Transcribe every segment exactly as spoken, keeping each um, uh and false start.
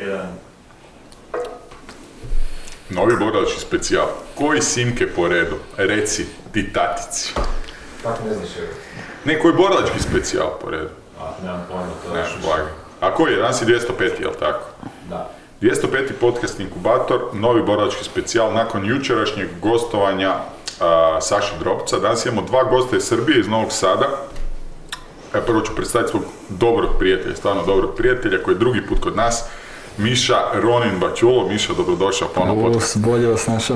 jedan. Novi borački specijal. Koji simke po redu? Reci, ti tatici. Kako ne znaš je? Ne, koji borilački specijal po redu? A, nemam pojma, to Ne, je blago. A koji je? Danas je dvjesto peti, jel tako? Da. dvjesto peti podcast Inkubator, novi borilački specijal nakon jučerašnjeg gostovanja a, Saše Drobca. Danas imamo dva gosta iz Srbije, iz Novog Sada. Ja prvo ću predstaviti svog dobrog prijatelja, stvarno dobrog prijatelja, koji je drugi put kod nas. Miša Ronin Baćulo. Miša, dobrodošao ponovno podcast. Bolje vas našao.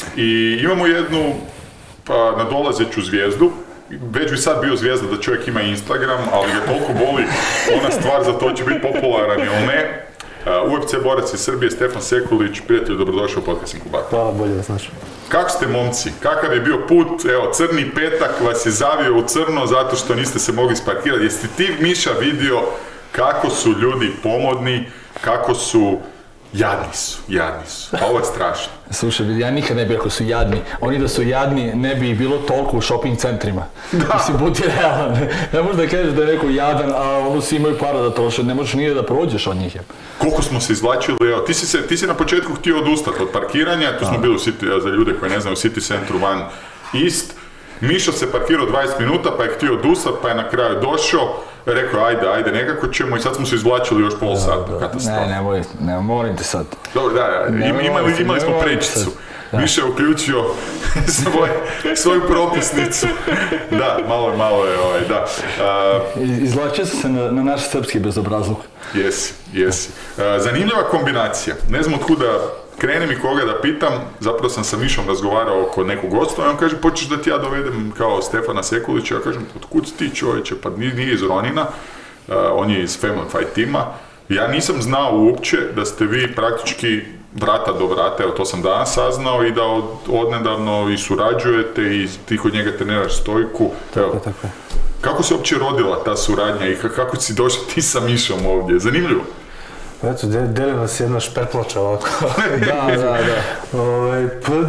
I imamo jednu pa, nadolazeću zvijezdu. Već bi sad bio zvijezda da čovjek ima Instagram, ali ga toliko boli ona stvar za to će biti popularan ili ne. Uh, U F C borac iz Srbije, Stefan Sekulić. Prijatelju, dobrodošao u podcast Inkubator. Hvala, bolje vas našao. Kako ste, momci? Kakav je bio put? Evo, crni petak vas je zavio u crno zato što niste se mogli sparkirati. Jeste ti, Miša, vidio kako su ljudi pomodni, kako su... Jadni su, jadni su. A ovo je strašno. Slušaj, ja nikad ne bih rekao su jadni. Oni da su jadni ne bi bilo toliko u shopping centrima. Da. Mislim, budi realan. Ne možeš da kažeš da je neko jadan, a ono svi imaju para da troše. Ne možeš nije da prođeš od njih. Koliko smo se izvlačili, evo, ti si, se, ti si na početku htio odustati od parkiranja, tu smo bili u City, za ljude koji ne znaju, u City centru van East. Mišo se parkirao dvadeset minuta, pa je htio odustati, pa je na kraju došao, rekao ajde, ajde, nekako ćemo i sad smo se izvlačili još pol sata, katastrofa. Ne, nemoj, ne, molim te sad. Dobro, da, da, Ne, imali, molim te, imali ne, smo molim te prečicu. sad. Da. Miša je uključio svoj, svoju propusnicu. Da, malo, malo je ovaj, da. Uh, Izvlačio sam se na, na naš srpski bezobrazluk. Jesi, jesi. Uh, zanimljiva kombinacija. Ne znam od kuda krenem i koga da pitam. Zapravo sam sa Mišom razgovarao oko nekog gosta i on kaže, počeš da ti ja dovedem kao Stefana Sekulića. Ja kažem, od kud si ti, čovječe? Pa nije iz Ronina, uh, on je iz Family Fight tima. Ja nisam znao uopće da ste vi praktički vrata do vrata, evo to sam danas saznao, i da od, odnedavno i surađujete i ti kod njega treniraš stojku. Evo, Tako, tako. kako se uopće rodila ta suradnja i kako si došao ti sa Mišom ovdje? Zanimljivo. Eto, de, deli nas jedna špetloča ovako. Da, da, da. Ovaj,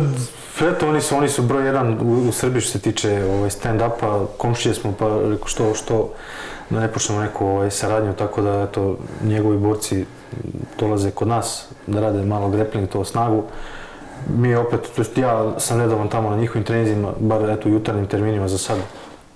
pa, eto, oni su, oni su broj jedan u, u Srbiji što se tiče ovaj, stand-upa, komšije smo, pa rekao što, što da ne počnemo neku ovaj, saradnju, tako da eto, njegovi borci dolaze kod nas da rade malo grappling, to snagu. Mi opet, to jest ja sam nedovan tamo na njihovim treninzima, bar eto, jutarnjim terminima za sad.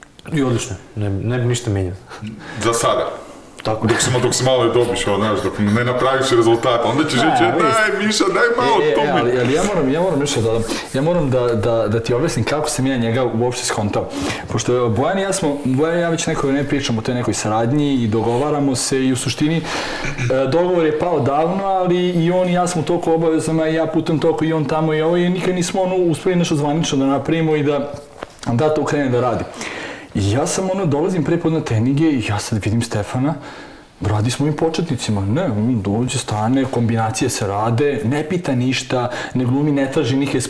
I odlično, ne, ne bi ništa mijenjao. Za sada. Tako. Dok se, dok se malo ne dobiš, ono, znaš, dok ne napraviš rezultat, onda ćeš reći, daj Miša, daj malo E, to e, mi. ali, ali ja moram, ja moram još da dodam, ja moram da, da, da ti objasnim kako sam ja njega uopšte skontao. Pošto Bojan i ja smo, Bojan i ja već neko ne pričamo o toj nekoj saradnji i dogovaramo se i u suštini e, dogovor je pao davno, ali i on i ja smo toliko obavezama i ja putem toliko i on tamo i ovo i nikad nismo ono uspeli nešto zvanično da napravimo i da, da to krene da radi. I ja sam ono, dolazim prepod na treninge i ja sad vidim Stefana, radi s mojim početnicima, ne, on dođe, stane, kombinacije se rade, ne pita ništa, ne glumi, ne traži neke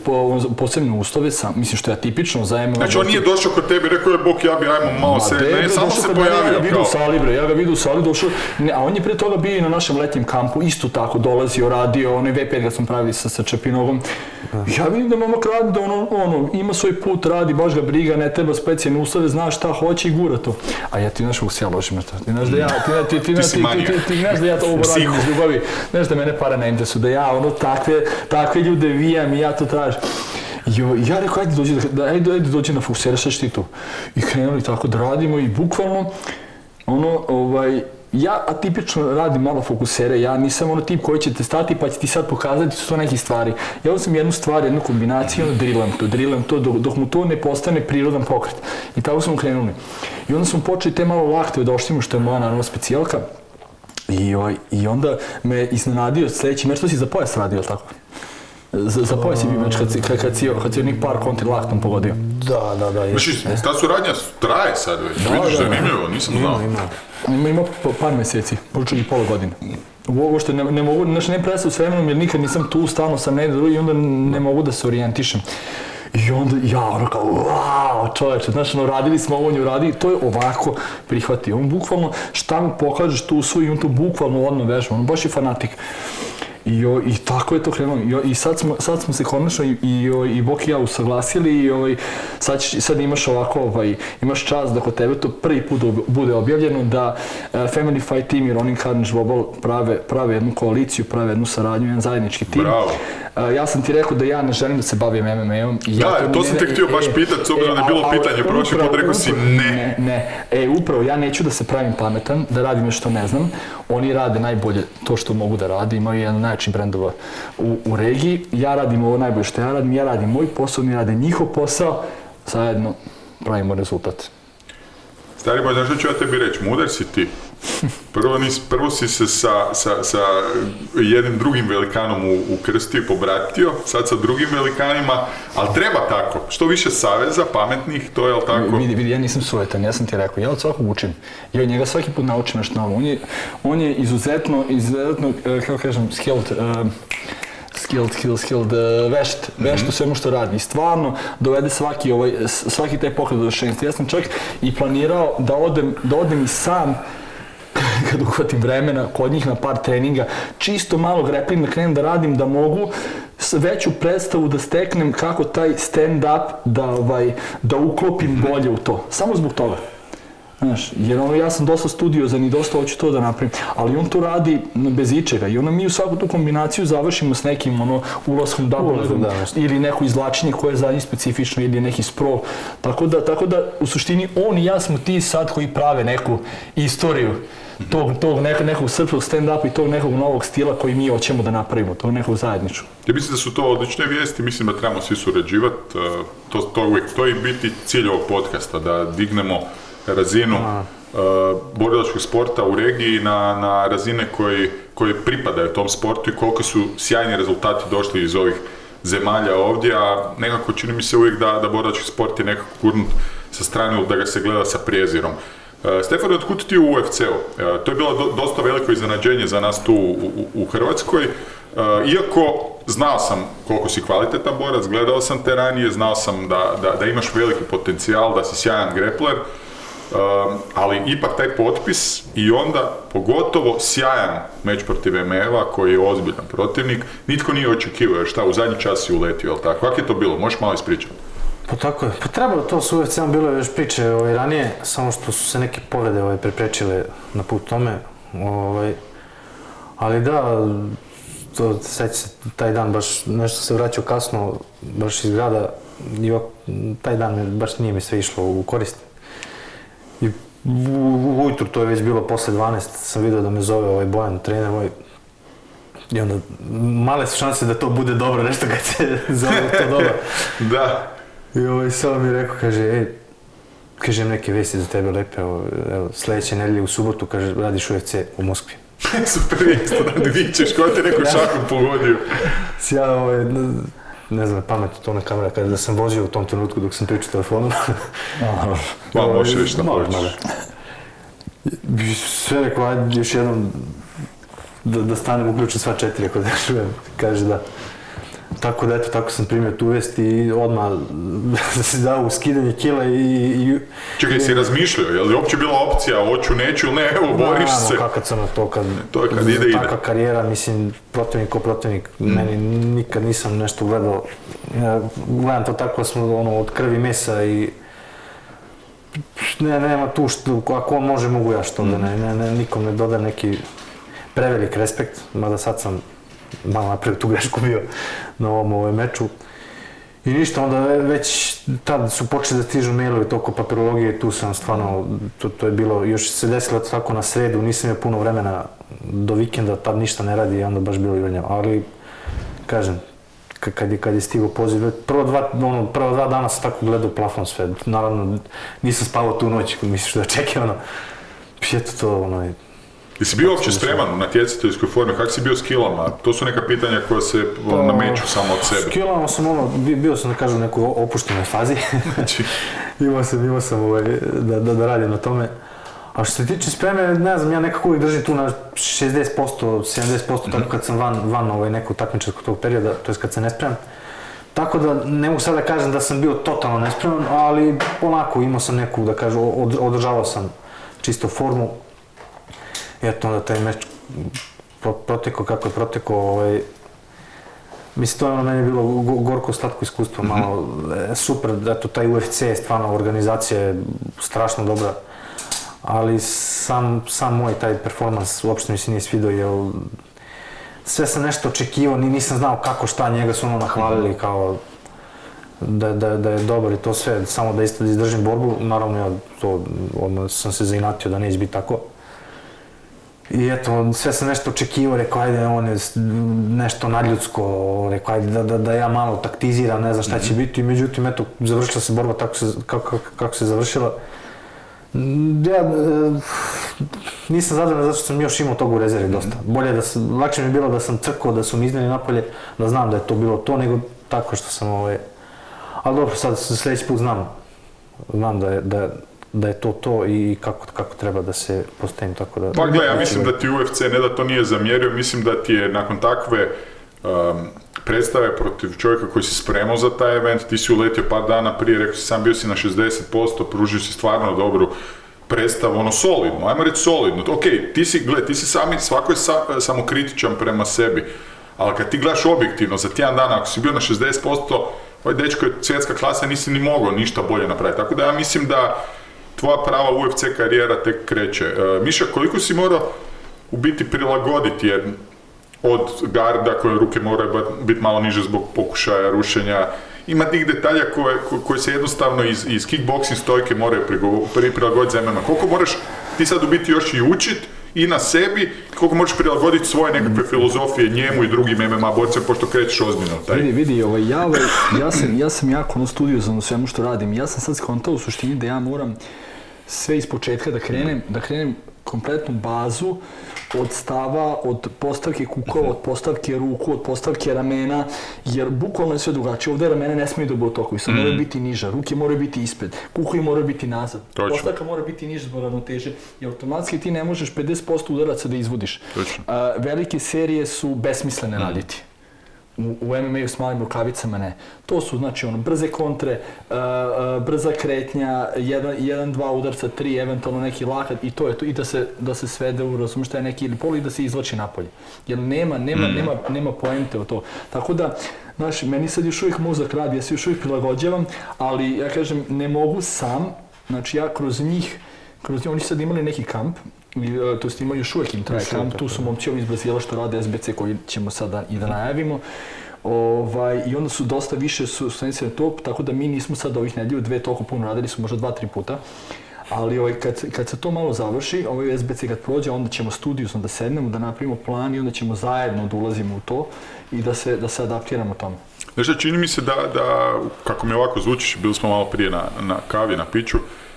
posebne uslove, sam, mislim što je atipično za M M A. Znači on nije došao kod tebi, rekao je, bok, ja bi ajmo malo se, ne, samo se pojavio. Ja ga vidu kao. u sali, bre, ja ga vidu u sali, došao, ne, a on je pre toga bio i na našem letnjem kampu, isto tako dolazio, radio, onaj V pet ga sam pravili sa, sa Čepinogom. Ja vidim da momak radi, da ono, ono, ima svoj put, radi, baš ga briga, ne treba specijalne uslove, zna šta hoće i gura to. A ja ti znaš kako se ja ložim, ti znaš da ja, ti, ti, ti, ti, ti, ti, ti znaš da ja to ovo radim iz ljubavi, znaš da mene para ne interesuju, da ja ono takve, takve ljude vijam i ja to tražim. I ja rekao, ajde dođi, da, ajde, ajde dođi na fokusere, šta ćeš ti tu? I krenuli tako da radimo i bukvalno, ono, ovaj, ja atipično radim malo fokusere, ja nisam ono tip koji će te stati pa će ti sad pokazati su to neke stvari. Ja sam jednu stvar, jednu kombinaciju, ono drillam to, drillam to, dok, dok mu to ne postane prirodan pokret. I tako smo krenuli. I onda smo počeli te malo laktove da oštimo, što je moja naravno specijalka. I, oj, i onda me iznenadio sljedeći meč, to si za pojas radio, ili tako? Za, za pojas je bio meč kad si, kad, kad si, kad si onih par konti laktom pogodio. Da, da, da. Znači, ta suradnja traje sad već, Da, vidiš, da, zanimljivo, nisam znao. Ima, ima. Ima, ima par mjeseci, počeo i pola godine. Ovo što ne, ne mogu, znači ne predstavu s vremenom jer nikad nisam tu, stalno sam negdje drugi i onda ne mogu da se orijentišem. I onda ja ono kao, wow, čovječe, znaš, ono, radili smo ovo, on je uradio, to je ovako prihvatio. On bukvalno, šta mu pokažeš tu svoj i on to bukvalno odno vežba, on baš je fanatik. I, o, i tako je to krenulo. I, i sad, smo, sad smo se konačno i, i, o, i Boki i ja usaglasili i ovaj, sad, sad imaš ovako, ovaj, imaš čast da kod tebe to prvi put bude objavljeno da uh, Family Fight Team i Ronin Carnage Global prave, prave jednu koaliciju, prave jednu saradnju, jedan zajednički tim. Bravo. Uh, ja sam ti rekao da ja ne želim da se bavim M M A-om. Ja da, to, to sam te htio baš pitati, s obzirom da je bilo pitanje prošli put, rekao si ne. Ne, ne. E, upravo, ja neću da se pravim pametan, da radim nešto što ne znam. Oni rade najbolje to što mogu da rade, imaju jedan najjačih brendova u, u regiji. Ja radim ovo najbolje što ja radim, ja radim moj posao, oni rade njihov posao, zajedno pravimo rezultat. Stari moj, znaš što ću ja tebi reći, mudar si ti. Prvo, nis, prvo si se sa, sa, sa jednim drugim velikanom u, ukrstio i pobratio, sad sa drugim velikanima, ali treba tako. Što više saveza, pametnih, to je, jel tako? Vidi, vidi, ja nisam sujetan, ja sam ti rekao, ja od svakog učim. Ja od njega svaki put naučim nešto novo. On je, on je izuzetno, izuzetno, kako kažem, skilled, uh, skilled, skilled, skilled, uh, vešt, vešt u svemu što radi. I stvarno dovede svaki, ovaj, svaki taj pokret do dovršenstva. Ja sam čak i planirao da odem, da odem i sam kad uhvatim vremena kod njih na par treninga, čisto malo grappling da krenem da radim, da mogu veću predstavu da steknem kako taj stand-up da, ovaj, da uklopim bolje u to. Samo zbog toga. Znaš, jer ono, ja sam dosta studiozan i dosta hoću to da napravim, ali on to radi bez ičega i ono mi u svaku tu kombinaciju završimo s nekim ono, ulaskom double ili neko izvlačenje koje je za njih specifično ili neki sprawl. Tako da, tako da u suštini on i ja smo ti sad koji prave neku istoriju tog, tog nekog, nekog srpskog stand-upa i tog nekog novog stila koji mi hoćemo da napravimo, tog nekog zajedničkog. Ja mislim da su to odlične vijesti, mislim da trebamo svi surađivati, to, to, uvijek, to je biti cilj ovog podcasta, da dignemo razinu uh, borilačkog sporta u regiji na, na razine koji, koji pripadaju tom sportu i koliko su sjajni rezultati došli iz ovih zemalja ovdje, a nekako čini mi se uvijek da, da borilački sport je nekako gurnut sa strane ili da ga se gleda sa prijezirom. Uh, Stefane, otkud ti u U F C-u? Uh, to je bilo do, dosta veliko iznenađenje za nas tu u, u, u Hrvatskoj. Uh, iako znao sam koliko si kvalitetan borac, gledao sam te ranije, znao sam da, da, da imaš veliki potencijal, da si sjajan grappler, Uh, ali ipak taj potpis i onda pogotovo sjajan meč protiv Emeva koji je ozbiljan protivnik, nitko nije očekivao jer šta, u zadnji čas si uletio, jel tako? Kako je to bilo? Možeš malo ispričati? Pa tako je, pa trebalo to s U F C-om, bilo je još priče ovaj, ranije, samo što su se neke povrede ovaj, preprečile na put tome, ovaj, ali da, to, sad se taj dan baš nešto se vraćao kasno, baš iz grada i taj dan baš nije mi sve išlo u korist. I ujutru, to je već bilo posle dvanaest, sam vidio da me zove ovaj Bojan, trener moj. I onda, male su šanse da to bude dobro, nešto kad se zove to dobro. Da. I ovaj, samo mi je rekao, kaže, ej, kažem neke vesti za tebe lepe, evo, evo sljedeće nedelje u subotu, kaže, radiš U F C u Moskvi. Super vijest, da vičeš, ko te neko šakom pogodio. Ja, ovaj, ne znam, pametno to na kamera, kaže da sam vozio u tom trenutku dok sam pričao telefonom. Pa, možeš reći šta hoćeš. Sve rekao, ajde još jednom da, da stanem, uključim sva četiri ako da čujem, kaže da. Tako da, eto, tako sam primio tu vest i odmah se dao u skidanje kila i... i Čekaj, i, si razmišljao, je li uopće bila opcija, hoću, neću ili ne, evo, boriš na, se? No, kakav sam na to, kad, to je kad ide, ide. Takva karijera, mislim, protivnik ko protivnik, mm. meni nikad nisam nešto gledao. Ja gledam to tako, smo ono, od krvi mesa i... Ne, nema tu što, ako on može, mogu ja što da ne, ne, ne, nikom ne dodajem neki prevelik respekt, mada sad sam malo napravio tu grešku bio na ovom ovaj meču. I ništa, onda već tad su počeli da stižu mailovi toko papirologije, tu sam stvarno, to, to je bilo, još se desilo tako na sredu, nisam imao puno vremena do vikenda, tad ništa ne radi i onda baš bilo jurnjavo. Ali, kažem, kad je, kad je stigao poziv, prvo dva, ono, prvo dva dana sam tako gledao plafon sve, naravno nisam spavao tu noć, misliš da čekaj, ono, eto to, ono, jesi bio uopće spreman u natjecateljskoj formi, kako si bio s kilama? To su neka pitanja koja se pa, nameću samo od sebe. S kilama sam ono, bio sam da kažem u nekoj opuštenoj fazi. Znači, imao sam, imao sam ovaj, da, da, da radim na tome. A što se tiče spreme, ne znam, ja nekako uvijek držim tu na šezdeset posto, sedamdeset posto, mm-hmm. tako kad sam van, van ovaj, nekog takmičarskog tog perioda, to je kad se ne spremam. Tako da ne mogu sad da kažem da sam bio totalno nespreman, ali onako imao sam neku, da kažem, održavao sam čisto formu. I eto onda taj meč pro, protekao kako je protekao, ovaj, mislim, to je ono meni bilo gorko slatko iskustvo, malo e, super, eto, taj U F C, stvarno, organizacija je strašno dobra, ali sam, sam moj taj performans uopšte mi se nije svidio, jer sve sam nešto očekivao, nisam znao kako, šta, njega su ono nahvalili kao da, da, da je dobar i to sve, samo da isto da izdržim borbu, naravno ja to, odmah sam se zainatio da neće biti tako. I eto, sve sam nešto očekivao, rekao, ajde, on je nešto nadljudsko, rekao, ajde, da, da, da ja malo taktiziram, ne znam šta će biti, međutim, eto, završila se borba tako se, kako, kako se završila. Ja e, nisam zadovoljan zato što sam još imao tog u rezervi dosta. Bolje da sam, lakše mi je bilo da sam crkao, da su mi izneli napolje, da znam da je to bilo to, nego tako što sam ovaj... Ali dobro, sad sljedeći put znam, znam da je, da, da je to to i kako, kako treba da se postavim, tako da... Pa gle, ja mislim da ti U F C ne da to nije zamjerio, mislim da ti je nakon takve um, predstave protiv čovjeka koji si spremao za taj event, ti si uletio par dana prije, rekao si sam bio si na šezdeset posto, pružio si stvarno dobru predstavu, ono solidno, ajmo reći solidno. Ok, ti si, gle, ti si sami, svako je sa, samokritičan prema sebi, ali kad ti gledaš objektivno za tjedan dana, ako si bio na šezdeset posto, ovaj dečko je svjetska klasa, nisi ni mogao ništa bolje napraviti. Tako da ja mislim da tvoja prava U F C karijera tek kreće. E, Miša, koliko si morao u biti prilagoditi, jer od garda koje ruke moraju biti malo niže zbog pokušaja rušenja, ima tih detalja koje, koje se jednostavno iz, iz kickboxing stojke moraju prilagoditi za M M A. Koliko moraš ti sad u biti još i učit i na sebi, koliko možeš prilagoditi svoje nekakve filozofije njemu i drugim M M A borcima, pošto krećeš ozbiljno taj. Vidi, vidi, ovaj, ja, ovaj, ja, sam, ja sam jako ono studiozan u svemu što radim. Ja sam sad skontao u suštini da ja moram sve iz početka da krenem, da krenem kompletnu bazu od stava, od postavke kukova, od postavke ruku, od postavke ramena, jer bukvalno je sve drugačije. Ovdje ramena ne smiju da budu tokovi, sad mm. moraju biti niža, ruke moraju biti ispred, kukovi moraju biti nazad, Točno. Postavka mora biti niža zbog ravnoteže i automatski ti ne možeš pedeset posto udaraca da izvodiš. A, velike serije su besmislene mm. raditi. U, u M M A-u s malim rukavicama ne. To su znači ono brze kontre, uh, uh, brza kretnja, jedan, jedan, dva udarca, tri, eventualno neki lakat i to je to. I da se, da se svede u, razumiješ, šta je neki ili pol i da se izvlači napolje. Jer nema, nema, mm. nema, nema poente u to. Tako da, znaš, meni sad još uvijek mozak radi, ja se još uvijek prilagođavam, ali ja kažem, ne mogu sam, znači ja kroz njih, kroz njih, oni su sad imali neki kamp, to jest imaju još uvijek im traje kamp, tu su momci ovi iz Brazila što rade S B C koji ćemo sada i da najavimo. Ovaj, I onda su dosta više su studenti na top, tako da mi nismo sad ovih nedjelju dve toliko puno radili, su možda dva, tri puta. Ali ovaj, kad, kad se to malo završi, ovaj S B C kad prođe, onda ćemo studijusno da sednemo, da napravimo plan i onda ćemo zajedno da ulazimo u to i da se, da se adaptiramo tome. Znaš, čini mi se da, da, kako mi ovako zvučiš, bili smo malo prije na, na kavi, na piću,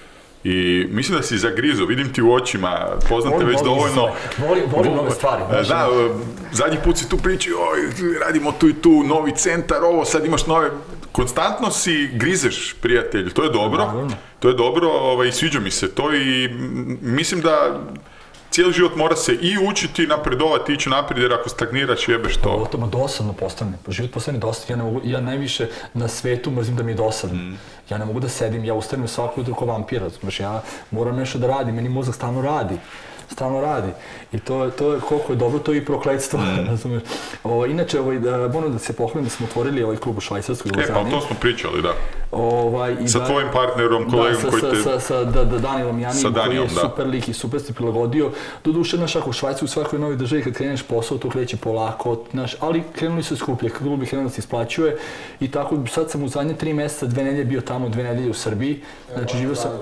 i mislim da si zagrizo, vidim ti u očima, poznam te već dovoljno. Volim, volim nove stvari. Da, zadnji put si tu pričao, oj, radimo tu i tu, novi centar, ovo, sad imaš nove... Konstantno si grizeš, prijatelj, to je dobro, to je dobro, ovaj, sviđa mi se to i mislim da cijeli život mora se i učiti, napredovati, ići naprijed, jer ako stagniraš jebeš to. Ovo to dosadno postane, život postane dosadno, ja, ne mogu, ja najviše na svetu mrzim da mi je dosadno. Mm. Ja ne mogu da sedim, ja ustanem svako jutro ko vampira, znaš, ja moram nešto da radim, meni mozak stalno radi. Stalno radi. I to, to je, koliko je dobro, to je i prokletstvo, mm. razumiješ. Ovo, inače, ovaj, da, moram da se pohvalim da smo otvorili ovaj klub u Švajcarskoj. E, pa to smo pričali, da. Ovaj, i sa da, tvojim partnerom, kolegom da, koji te... Sa, sa da, da, Danielom Janijom, koji je da. super lik i super se prilagodio. Doduše, znaš, ako u Švajcu u svakoj novoj državi kad kreneš posao, to kreće polako, znaš, ali krenuli su skuplje, klub bi krenuo da se isplaćuje i tako, sad sam u zadnje tri mjeseca, dve nedelje bio tamo, dve nedelje u Srbiji. Znači, živio sam...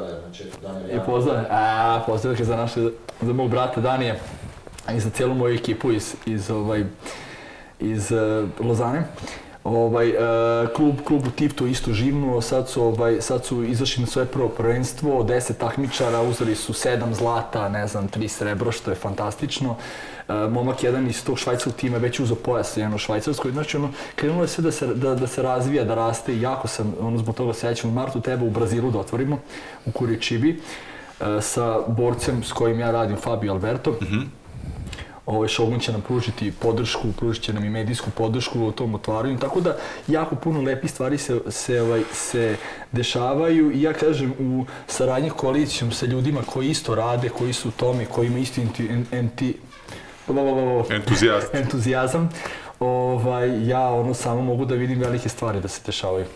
I pozdravljam, a pozdravljam za naše, za mog brata Danije i za cijelu moju ekipu iz, iz, ovaj, iz uh, Lozane. Ovaj, uh, klub, klub u Tivtu isto živnuo, sad su, ovaj, sad su izašli na svoje prvo prvenstvo, deset takmičara, uzeli su sedam zlata, ne znam, tri srebro, što je fantastično. Uh, momak jedan iz tog švajcarskog tima već uzeo pojas jedan u Švajcarskoj, znači ono, krenulo je sve da se, da, da se razvija, da raste i jako sam, ono, zbog toga srećan u martu tebe u Brazilu da otvorimo, u Curitibi, uh, sa borcem s kojim ja radim, Fabio Alberto. Mm-hmm. Ovaj Shogun će nam pružiti podršku, pružit će nam i medijsku podršku u tom otvaranju, tako da jako puno lepih stvari se, se, ovaj, se dešavaju i ja kažem u saradnji koalicijom sa ljudima koji isto rade, koji su u tome, koji imaju isti enti, enti, Entuzijast. entuzijazam, ovaj, ja ono samo mogu da vidim velike stvari da se dešavaju.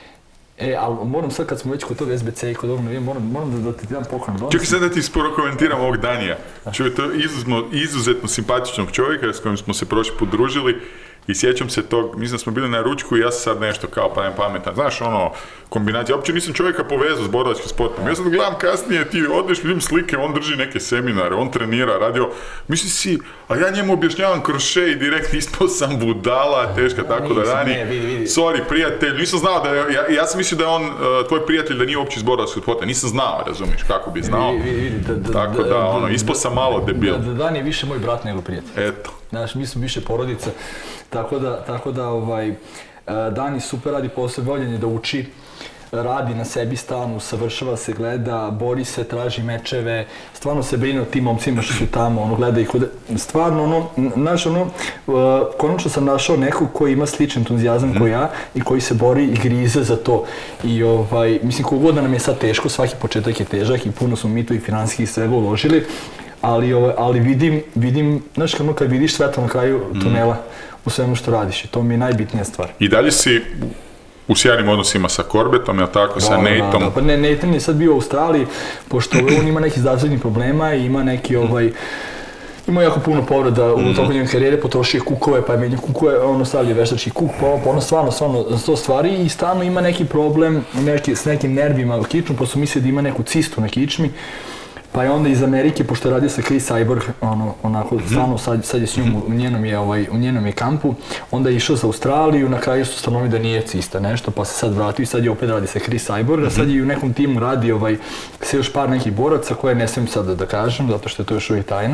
E, ali moram sad kad smo već kod tog S B C i kod ovog navijam, moram, moram da, da ti dam poklon. Čekaj sad da ti sporo komentiram ovog Danija. Čovjek, to je izuzetno, izuzetno simpatičnog čovjeka s kojim smo se prošli put družili i sjećam se tog, mislim da smo bili na ručku i ja sam sad nešto kao pravim pametan. Znaš, ono, kombinacija, uopće nisam čovjeka povezao s borilačkim sportom. Ja sad gledam kasnije, ti odeš, vidim slike, on drži neke seminare, on trenira, radio. Mislim si, a ja njemu objašnjavam kroše i direkt ispao sam budala, teška, tako da rani. Sorry, prijatelj, nisam znao da je, ja, ja sam mislio da je on, uh, tvoj prijatelj, da nije uopće iz borilačkog sporta. Nisam znao, razumiješ, kako bi znao. Vidi, vidi, da, da, tako da, ono, ispao sam malo debil. Da, da Dan je više moj brat nego prijatelj. Eto. Znaš, mi smo više porodica, tako da, tako da ovaj, Dani super radi posao, voljen je da uči, radi na sebi stalno, usavršava se, gleda, bori se, traži mečeve, stvarno se brine o tim momcima što su tamo, ono, gleda ih, stvarno, ono, znaš, ono, konačno sam našao nekog koji ima sličan entuzijazam mm. koji ja i koji se bori i grize za to. I, ovaj, mislim, kogod da nam je sad teško, svaki početak je težak i puno smo mi tu i financijski i svega uložili, ali, ali vidim, vidim, znaš, kad, kad vidiš svetlo na kraju tunela u svemu što radiš i to mi je najbitnija stvar. I dalje si u sjajnim odnosima sa Corbetom, jel tako, da, sa Nateom? Da, da, pa ne, Nathan je sad bio u Australiji, pošto on ima nekih zdravstvenih problema i ima neki ovaj, ima jako puno povreda u toku njegove karijere, potrošio kukove, pa je menio kukove, ono stavlja veštački kuk, pa ono stvarno, stvarno sto stvari i stalno ima neki problem neki, s nekim nervima u kičmu, pa su mislili da ima neku cistu na kičmi. Pa je onda iz Amerike, pošto je radio sa Chris Cyborg, ono, onako, stvarno sad, sad je s njom, u njenom je, ovaj, u njenom je kampu, onda je išao za Australiju, na kraju su ustanovili da nije cista nešto, pa se sad vratio i sad je opet radi sa Chris Cyborg, a sad je u nekom timu radi, ovaj, se još par nekih boraca koje ne smijem sad da, da kažem, zato što je to još uvijek tajna.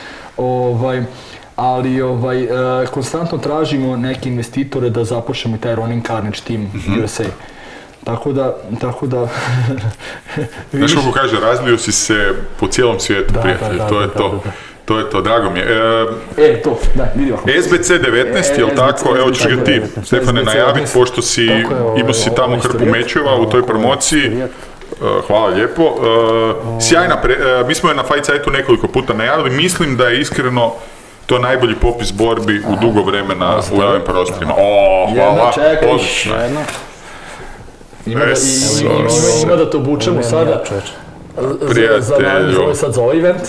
Ovaj, ali ovaj, e, konstantno tražimo neke investitore da započnemo i taj Ronin Carnage team U S A. Tako da, tako da... Znaš kako kaže, razlio si se po cijelom svijetu, da, prijatelj, da, da, to je da, to. Da, da. To je to, drago mi je. E, e to, da, vidi ovako. S B C devetnaest, jel tako? Evo ćeš ga ti, Stefane, najaviti, pošto si, imao si tamo hrpu mečeva u toj promociji. Hvala lijepo. Sjajna, mi smo je na Fight Site-u nekoliko puta najavili, mislim da je iskreno to najbolji popis borbi u dugo vremena u ovim prostorima. O, hvala, odlično. Ima da, i, ima, ima, ima da to obučemo sada, prijatelju. Za, za, sad za ovaj event.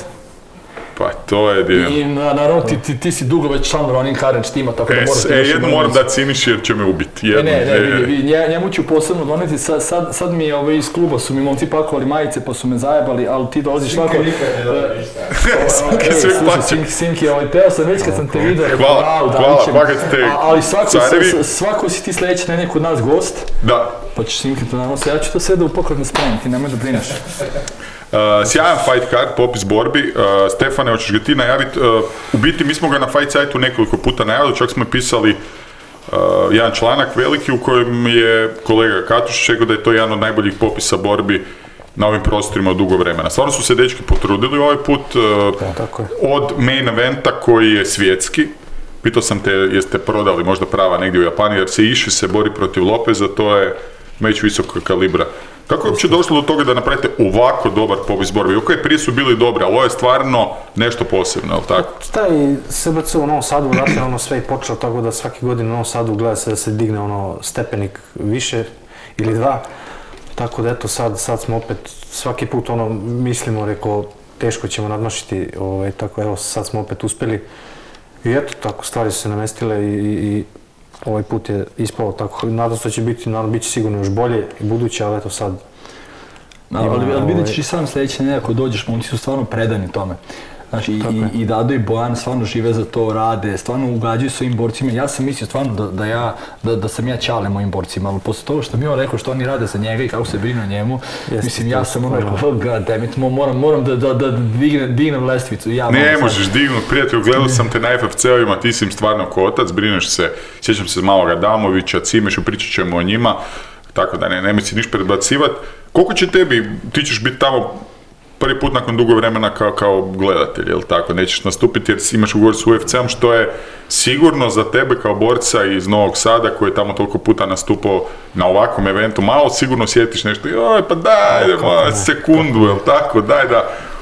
Pa to je divno. I naravno ti, ti, ti si dugo već član Ronin Carnage tima, tako da moraš... E, jednu moram dati Siniši jer će me ubiti. Ne, ne, ne, vidi, nje, njemu ću posebno doneti, sad, sad, sad mi je ovaj, iz kluba su mi momci pakovali majice pa su me zajebali, ali ti dolaziš svako... Simke nikad ne dođe ništa. Simke sve plaće. Simke, ovaj, teo sam već kad sam te vidio, rekao, hvala, hvala, pakat te ali svako, svako si ti sljedeći nedelje kod nas gost. Da. Pa ćeš Simke to naravno, ja ću to sve da u pokretno spremim, ti nemoj da brineš. Uh, sjajan fight card, popis borbi. Uh, Stefane, hoćeš ga ti najaviti? Uh, u biti, mi smo ga na Fight Site-u nekoliko puta najavili, čak smo pisali uh, jedan članak veliki u kojem je kolega Katušić rekao da je to jedan od najboljih popisa borbi na ovim prostorima od dugo vremena. Stvarno su se dečki potrudili ovaj put, uh, tako je. Od main eventa koji je svjetski. Pitao sam te, jeste prodali možda prava negdje u Japanu, jer se Iši se bori protiv Lopeza, to je meč visokog kalibra. Kako je uopće došlo do toga da napravite ovako dobar popis borbi? Ok, prije su bili dobri, ali ovo je stvarno nešto posebno, ali tako? Taj S B C u Novom Sadu vratio ono sve i počeo tako da svake godine u Novom Sadu gleda se da se digne ono stepenik više ili dva. Tako da eto sad, sad smo opet svaki put ono mislimo, rekao, teško ćemo nadmašiti, ovaj, tako evo sad smo opet uspjeli. I eto, tako stvari su se namestile i, i, i ovaj put je ispalo tako. Nadam se da će biti, naravno, bit će sigurno još bolje i buduće, ali eto sad... Ali, ali, ali vidjet ćeš i sam sljedeće nedelje ako dođeš, momci su stvarno predani tome. Znači, i, i Dado i Bojan stvarno žive za to, rade, stvarno ugađaju svojim borcima. Ja sam mislio stvarno da, da, ja, da, da sam ja čale mojim borcima, ali posle toga što mi on rekao što oni rade za njega i kako se brinu o njemu, Jeste, mislim, ja sam ono rekao, oh god damn it, moram, moram da, da, da dignem, dignem lestvicu. Ja ne možeš dignut, prijatelju, gledao sam te na F F C-ovima, ti si im stvarno ko otac, brineš se, sjećam se maloga Adamovića, Cimešu, pričat ćemo o njima, tako da ne, nemoj si niš predbacivat. Koliko će tebi, ti ćeš biti tamo prvi put nakon dugo vremena kao, kao gledatelj, jel tako? Nećeš nastupiti jer imaš ugovor s U F C-om, što je sigurno za tebe kao borca iz Novog Sada, koji je tamo toliko puta nastupao na ovakvom eventu, malo sigurno sjetiš nešto, joj, pa daj, oh, sekundu, jel tako, daj da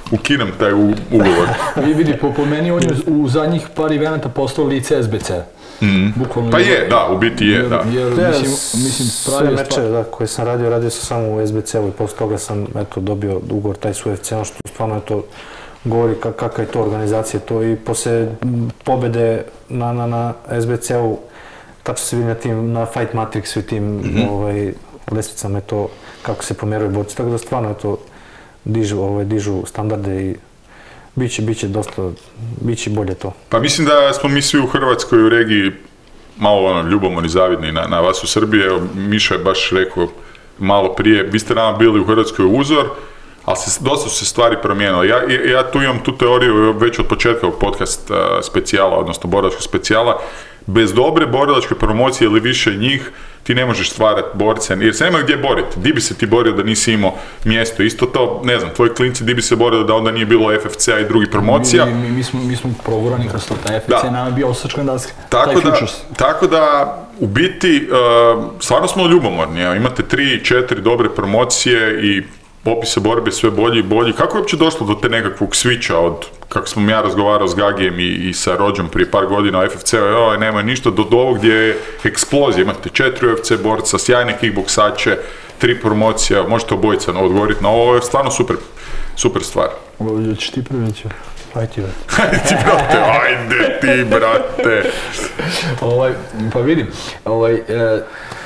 ukinem taj u, ugovor. Vi vidi, po, po meni on je u zadnjih par eventa postao lice S B C. Mm. Bukvalno Pa je, da, u biti je, da. Jer, Ja, mislim, mislim, sve pravio meče stvar. da, koje sam radio, radio sam samo u S B C-u i posle toga sam eto, dobio ugovor taj s U F C-om, što stvarno eto, govori kak, kakva je to organizacija to i posle pobede na, na, na S B C-u, tačno se vidi na tim, na Fight Matrixu i tim mm-hmm. ovaj, lestvicama je to kako se pomjeraju borci, tako da stvarno je to dižu, ovaj, dižu standarde i biće, biće dosta, biće bolje to. Pa mislim da smo mi svi u Hrvatskoj u regiji malo ono, ljubomorni, zavidni na, na vas u Srbiji. Evo, Miša je baš rekao malo prije, vi ste nama bili u Hrvatskoj uzor, ali se, dosta su se stvari promijenile. Ja, ja, ja tu imam tu teoriju već od početka ovog podcast uh, specijala, odnosno borilačkog specijala. Bez dobre borilačke promocije ili više njih, ti ne možeš stvarati borce, jer se nema gdje boriti. Di bi se ti borio da nisi imao mjesto? Isto to, ne znam, tvoji klinci di bi se borio da onda nije bilo F F C-a i drugih promocija. Mi, mi, mi, smo, mi smo progurani kroz to, taj F F C je nama bio osačkan daska, tako taj da, Futures. tako da, u biti, uh, stvarno smo ljubomorni. Evo, imate tri, četiri dobre promocije i opise borbe sve bolji i bolji. Kako je uopće došlo do te nekakvog switcha od, kako sam ja razgovarao s Gagijem i, i sa Rođom prije par godina o F F C-u, joj, nema ništa, do, do ovog gdje je eksplozija, imate četiri U F C borca, sjajne kickboksače, tri promocija, možete obojica odgovoriti na ovo, ovo je stvarno super, super stvar. Ovo ćeš ti prvići. Ajde ti, Ajde ti, brate, ajde ti, brate. ovaj, pa vidim, ovaj, e, e,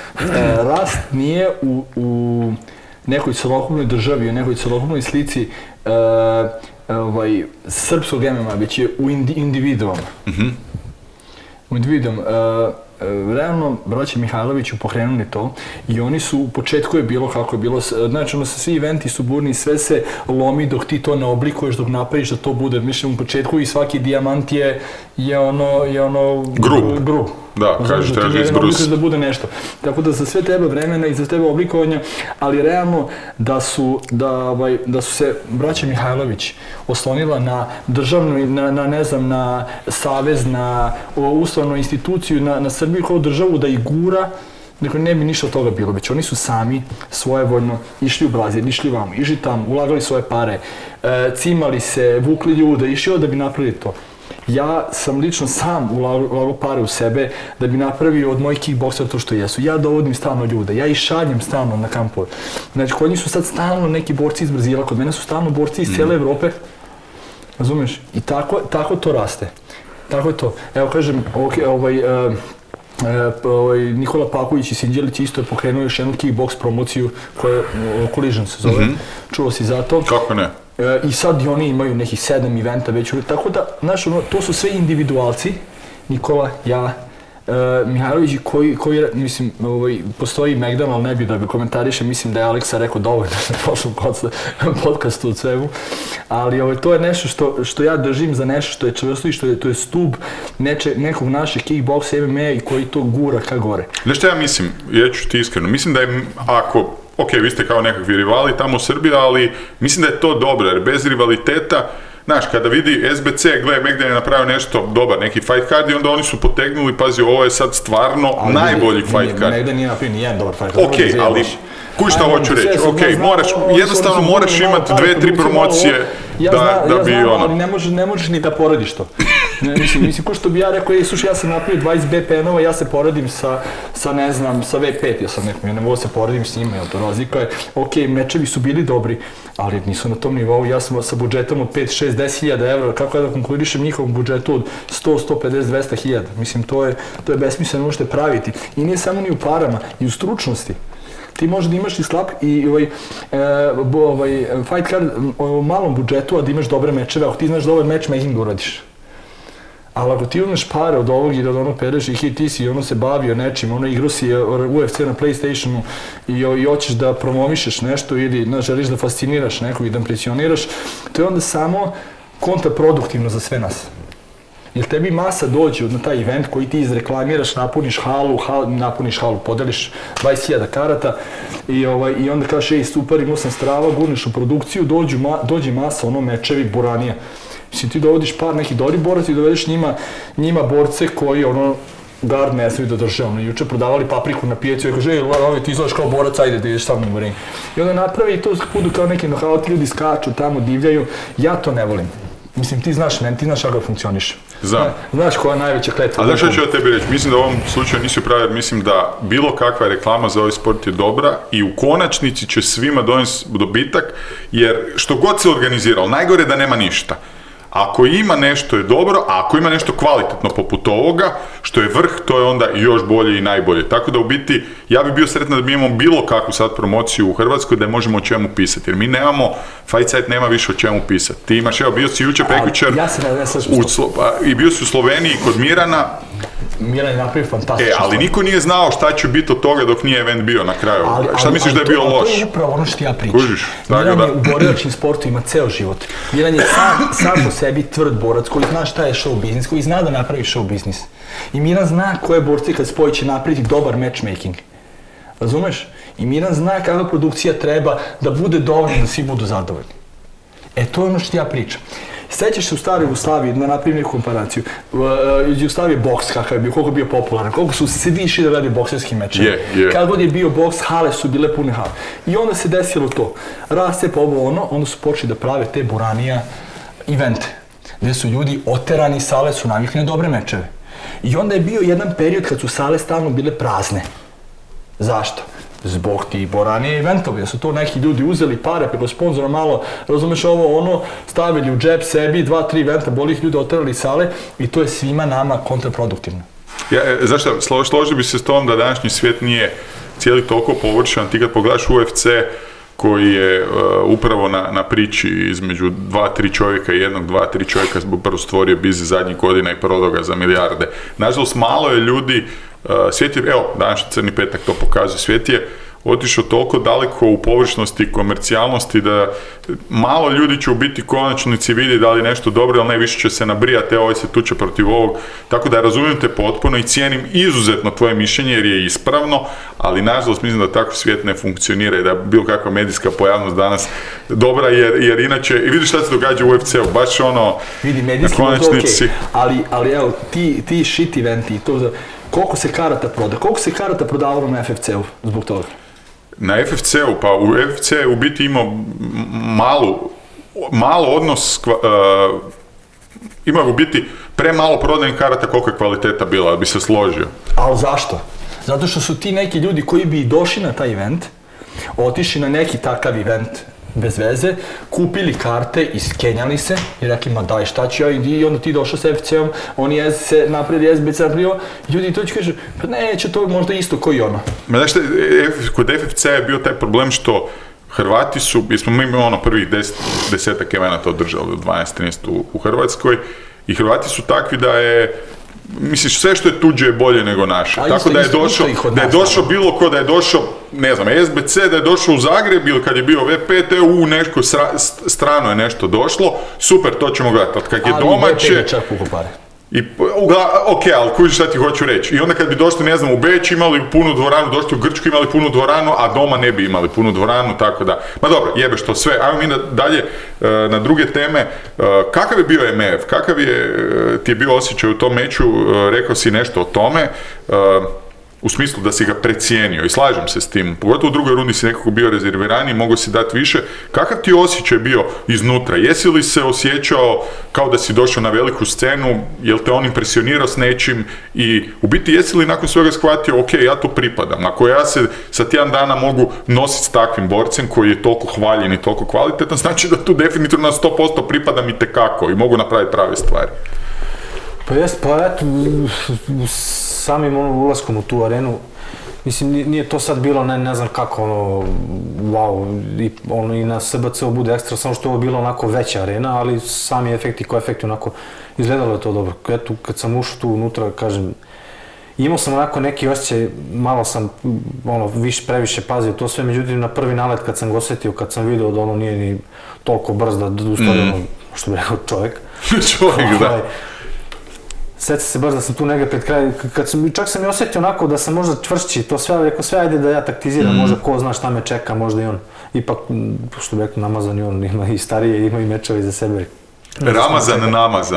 rast nije u, u nekoj celokupnoj državi, u nekoj celokupnoj slici e, ovaj, srpskog M M A, već je u indi, individuama. Mm-hmm. U individuama. E, realno, braća Mihajloviću pokrenuli to i oni su, u početku je bilo kako je bilo, znači ono, svi eventi su burni, sve se lomi dok ti to ne oblikuješ, dok napraviš da to bude, mislim, u početku i svaki dijamant je, je ono, je ono... Grub. Grub. Da, kažeš da treba izbrusiti. da bude nešto. Tako da za sve treba vremena i za tebe oblikovanja, ali realno da su, da, ovaj, da su se braća Mihajlović oslonila na državnu, na, na ne znam, na savez, na ustavnu instituciju, na, na Srbiju kao državu da ih gura, dakle ne bi ništa od toga bilo, već oni su sami svojevoljno išli u Brazil, išli vamo, išli tamo, ulagali svoje pare, e, cimali se, vukli ljude, išli da bi napravili to. Ja sam lično sam ulagao pare u sebe da bi napravio od mojih kickboksera to što jesu. Ja dovodim stalno ljude, ja ih šaljem stalno na kampove. Znači, kod njih su sad stalno neki borci iz Brazila, kod mene su stalno borci iz cijele Evrope. Razumiješ? I tako, tako to raste. Tako je to. Evo kažem, okay, ovaj, uh, uh, ovaj, Nikola Paković i Sinđelić isto je pokrenuo još jednu kickboks promociju koja je Collision se zove. Mm-hmm. Čuo si za to? Kako ne? E, I sad i oni imaju nekih sedam eventa već, tako da, znaš, ono, to su sve individualci, Nikola, ja, e, Mihajlović, koji, koji, mislim, ovaj, postoji Megdan, ali ne bi da ga komentariše, mislim da je Aleksa rekao dovoljno na prošlom podcastu od svemu, ali ovaj, to je nešto što, što ja držim za nešto što je čvrsto i što je, to je stub neče, nekog našeg kickboksa, M M A i koji to gura ka gore. Znaš šta ja mislim, ja ću ti iskreno, mislim da je, ako ok, vi ste kao nekakvi rivali tamo u Srbiji, ali mislim da je to dobro, jer bez rivaliteta, znaš, kada vidi S B C, gle, Megdan je napravio nešto dobar, neki fight card i onda oni su potegnuli, pazi, ovo je sad stvarno ali najbolji nije, fight card. Megdan nije napravio nijedan dobar fight card. Ok, ali, kuj šta hoću reći, ok, moraš, jednostavno moraš imati dve, tri promocije ja da, zna, da ja bi znam, ono... ali ne možeš, ne možeš ni da porediš to. Ne, mislim, mislim, ko što bi ja rekao, ej, slušaj, ja sam napravio dvadeset B P N-ova, ja se poredim sa, sa, ne znam, sa V pet, ja sam nekom, ja ne mogu se poredim s njima, jel to razlika je, ok, mečevi su bili dobri, ali nisu na tom nivou, ja sam sa budžetom od pet, šest, deset hiljada evra, kako ja da konkurišem njihovom budžetu od sto, sto pedeset, dvesta hiljada, mislim, to je, to je besmisleno uopšte praviti. I nije samo ni u parama, i u stručnosti. Ti možeš da imaš i slab i ovaj, e, bo, ovaj fight card u malom budžetu, a da imaš dobre mečeve, ako ti znaš dobar matchmaking da uradiš. Ali ako ti uzmeš pare od ovog i da ono pereš i ti si ono se bavio nečim, ono igrao si U F C na PlayStationu i, i hoćeš da promovišeš nešto ili no, želiš da fasciniraš nekog i da impresioniraš, to je onda samo kontraproduktivno za sve nas. Jer tebi masa dođe na taj event koji ti izreklamiraš, napuniš halu, hal, napuniš halu, podeliš dvadeset hiljada karata i, ovaj, i onda kažeš, ej, super, imao sam strava, gurneš u produkciju, dođu, ma, dođe masa, ono, mečevi, buranija. Mislim, ti dovodiš par nekih dobrih boraca i dovedeš njima, njima borce koji, ono, Gard ne smije da drže, ono, juče prodavali papriku na pijacu i kaže, ej, ovi, ti izgledaš kao borac, ajde da ideš sa mnom u ring. I onda napravi to budu kao neki nokauti, ljudi skaču tamo, divljaju, ja to ne volim. Mislim, ti znaš meni, ti znaš kako funkcioniš. Znam. Znaš koja je najveća kletva. A znaš što ću ja tebi reći? Mislim da u ovom slučaju nisi pravi, jer mislim da bilo kakva reklama za ovaj sport je dobra i u konačnici će svima donesti dobitak, jer što god se organiziralo, najgore je da nema ništa. Ako ima nešto je dobro, a ako ima nešto kvalitetno poput ovoga, što je vrh, to je onda još bolje i najbolje. Tako da u biti, ja bih bio sretan da bi imamo bilo kakvu sad promociju u Hrvatskoj da možemo o čemu pisati. Jer mi nemamo, Fight Site nema više o čemu pisati. Ti imaš, evo, bio si jučer prekjučer ja se ne, ne slažem i bio si u Sloveniji kod Mirana. Miran je napravio fantastično. E, ali niko nije znao šta će biti od toga dok nije event bio na kraju. Ali, šta ali, misliš ali da je bio to, loš? To je upravo ono što ja pričam. Kužiš, Miran da. je u borilačkim sportu ima ceo život. Miran je sam, sam po sebi tvrd borac koji zna šta je show biznis, koji zna da napravi show biznis. I Miran zna koje borci kad spoji će napraviti dobar matchmaking. Razumeš? I Miran zna kakva produkcija treba da bude dovoljna da svi budu zadovoljni. E, to je ono što ja pričam. Sećaš se u staroj Jugoslaviji, da napravim neku komparaciju, u Jugoslaviji boks kakav je bio, koliko je bio popularan, koliko su se svi išli da radi bokserski mečevi. Yeah, yeah. Kad god je bio boks, hale su bile pune hale. I onda se desilo to. Rascep ovo ono, onda su počeli da prave te buranija evente, gdje su ljudi oterani, sale su navikli na dobre mečeve. I onda je bio jedan period kad su sale stalno bile prazne. Zašto? Zbog ti boranije eventovi, da su to neki ljudi uzeli pare preko sponzora malo, razumeš ovo ono, stavili u džep sebi, dva, tri eventa, boli ih ljudi oterali sale i to je svima nama kontraproduktivno. Ja, znaš šta, slo, složio bi se s tom da današnji svijet nije cijeli toliko površan, ti kad pogledaš U F C koji je uh, upravo na, na priči između dva, tri čovjeka i jednog, dva, tri čovjeka zbog prvo stvorio biznis zadnjih godina i prodao ga za milijarde. Nažalost, malo je ljudi, uh, svijet je, evo, današnji Crni petak to pokazuje, svijet je otišao toliko daleko u površnosti i komercijalnosti da malo ljudi će u biti konačnici vidi da li nešto dobro, ali ne, više će se nabrijati, ovaj se tuče protiv ovog, tako da razumijem te potpuno i cijenim izuzetno tvoje mišljenje jer je ispravno, ali nažalost mislim da tako svijet ne funkcionira i da bilo kakva medijska pojavnost danas dobra, jer, jer inače, i vidiš šta se događa u U F C-u, baš ono, vidi, medijski na konačnici. Okay, ali, ali evo, ti, ti shit eventi, to, koliko se karata proda, koliko se karata prodavalo na F F C-u zbog toga? Na F F C-u, pa u F F C u biti imao malu, malo odnos, uh, ima u biti premalo prodajnih karata koliko je kvaliteta bila, da bi se složio. Ali zašto? Zato što su ti neki ljudi koji bi došli na taj event, otišli na neki takav event bez veze, kupili karte, iskenjali se i rekli, ma daj šta ću ja, i onda ti došao sa F F C-om, oni se napravili S B C napravio, ljudi to će kažu, pa neće to možda isto koji ono. Ma znaš šta, kod F F C je bio taj problem što Hrvati su, jer smo mi ono prvih deset, desetak evenata održali u dvanaest trinaest u, u Hrvatskoj i Hrvati su takvi da je, misliš, sve što je tuđe je bolje nego naše. A tako isto, da je došao, da je došao bilo ko, da je došao, ne znam, S B C, da je došao u Zagreb ili kad je bio V P T, u nešto sra, strano je nešto došlo, super, to ćemo gledati. Kad je ali domaće... Ali V P čak puko pare. I, ok, ali kužiš šta ti hoću reći. I onda kad bi došli, ne znam, u Beč imali punu dvoranu, došli u Grčku imali punu dvoranu, a doma ne bi imali punu dvoranu, tako da... Ma dobro, jebeš to sve. Ajmo mi dalje na druge teme. Kakav je bio M E F? Kakav je, ti je bio osjećaj u tom meču? Rekao si nešto o tome. U smislu da si ga precijenio i slažem se s tim. Pogotovo u drugoj rundi si nekako bio rezerviraniji, mogao si dati više. Kakav ti je osjećaj bio iznutra? Jesi li se osjećao kao da si došao na veliku scenu? Jel te on impresionirao s nečim? I u biti jesi li nakon svega shvatio, ok, ja tu pripadam. Ako ja se sa tjedan dana mogu nositi s takvim borcem koji je toliko hvaljen i toliko kvalitetan, znači da tu definitivno na sto posto pripadam i tekako i mogu napraviti prave stvari. Pa jest, pa eto, samim ono ulaskom u tu arenu, mislim, nije to sad bilo ne, ne znam kako, ono, wow, i, ono, i na S B C-u bude ekstra, samo što je ovo bilo onako veća arena, ali sami efekti ko efekti onako, izgledalo je to dobro. Eto, kad sam ušao tu unutra, kažem, imao sam onako neki osjećaj, malo sam, ono, više, previše pazio to sve, međutim, na prvi nalet kad sam ga osjetio, kad sam vidio da ono nije ni toliko brz da ustavi, mm. ono, što bi rekao, čovjek. Čovjek, da. Sjeća se baš da sam tu negdje pred kraj, kad sam, čak sam i osjetio onako da sam možda čvršći, to sve, rekao sve ajde da ja taktiziram, mm. možda ko zna šta me čeka, možda i on, ipak, što bi rekao, namazan i on, ima i starije, ima i mečeve iza sebe. Ramazan, namazan.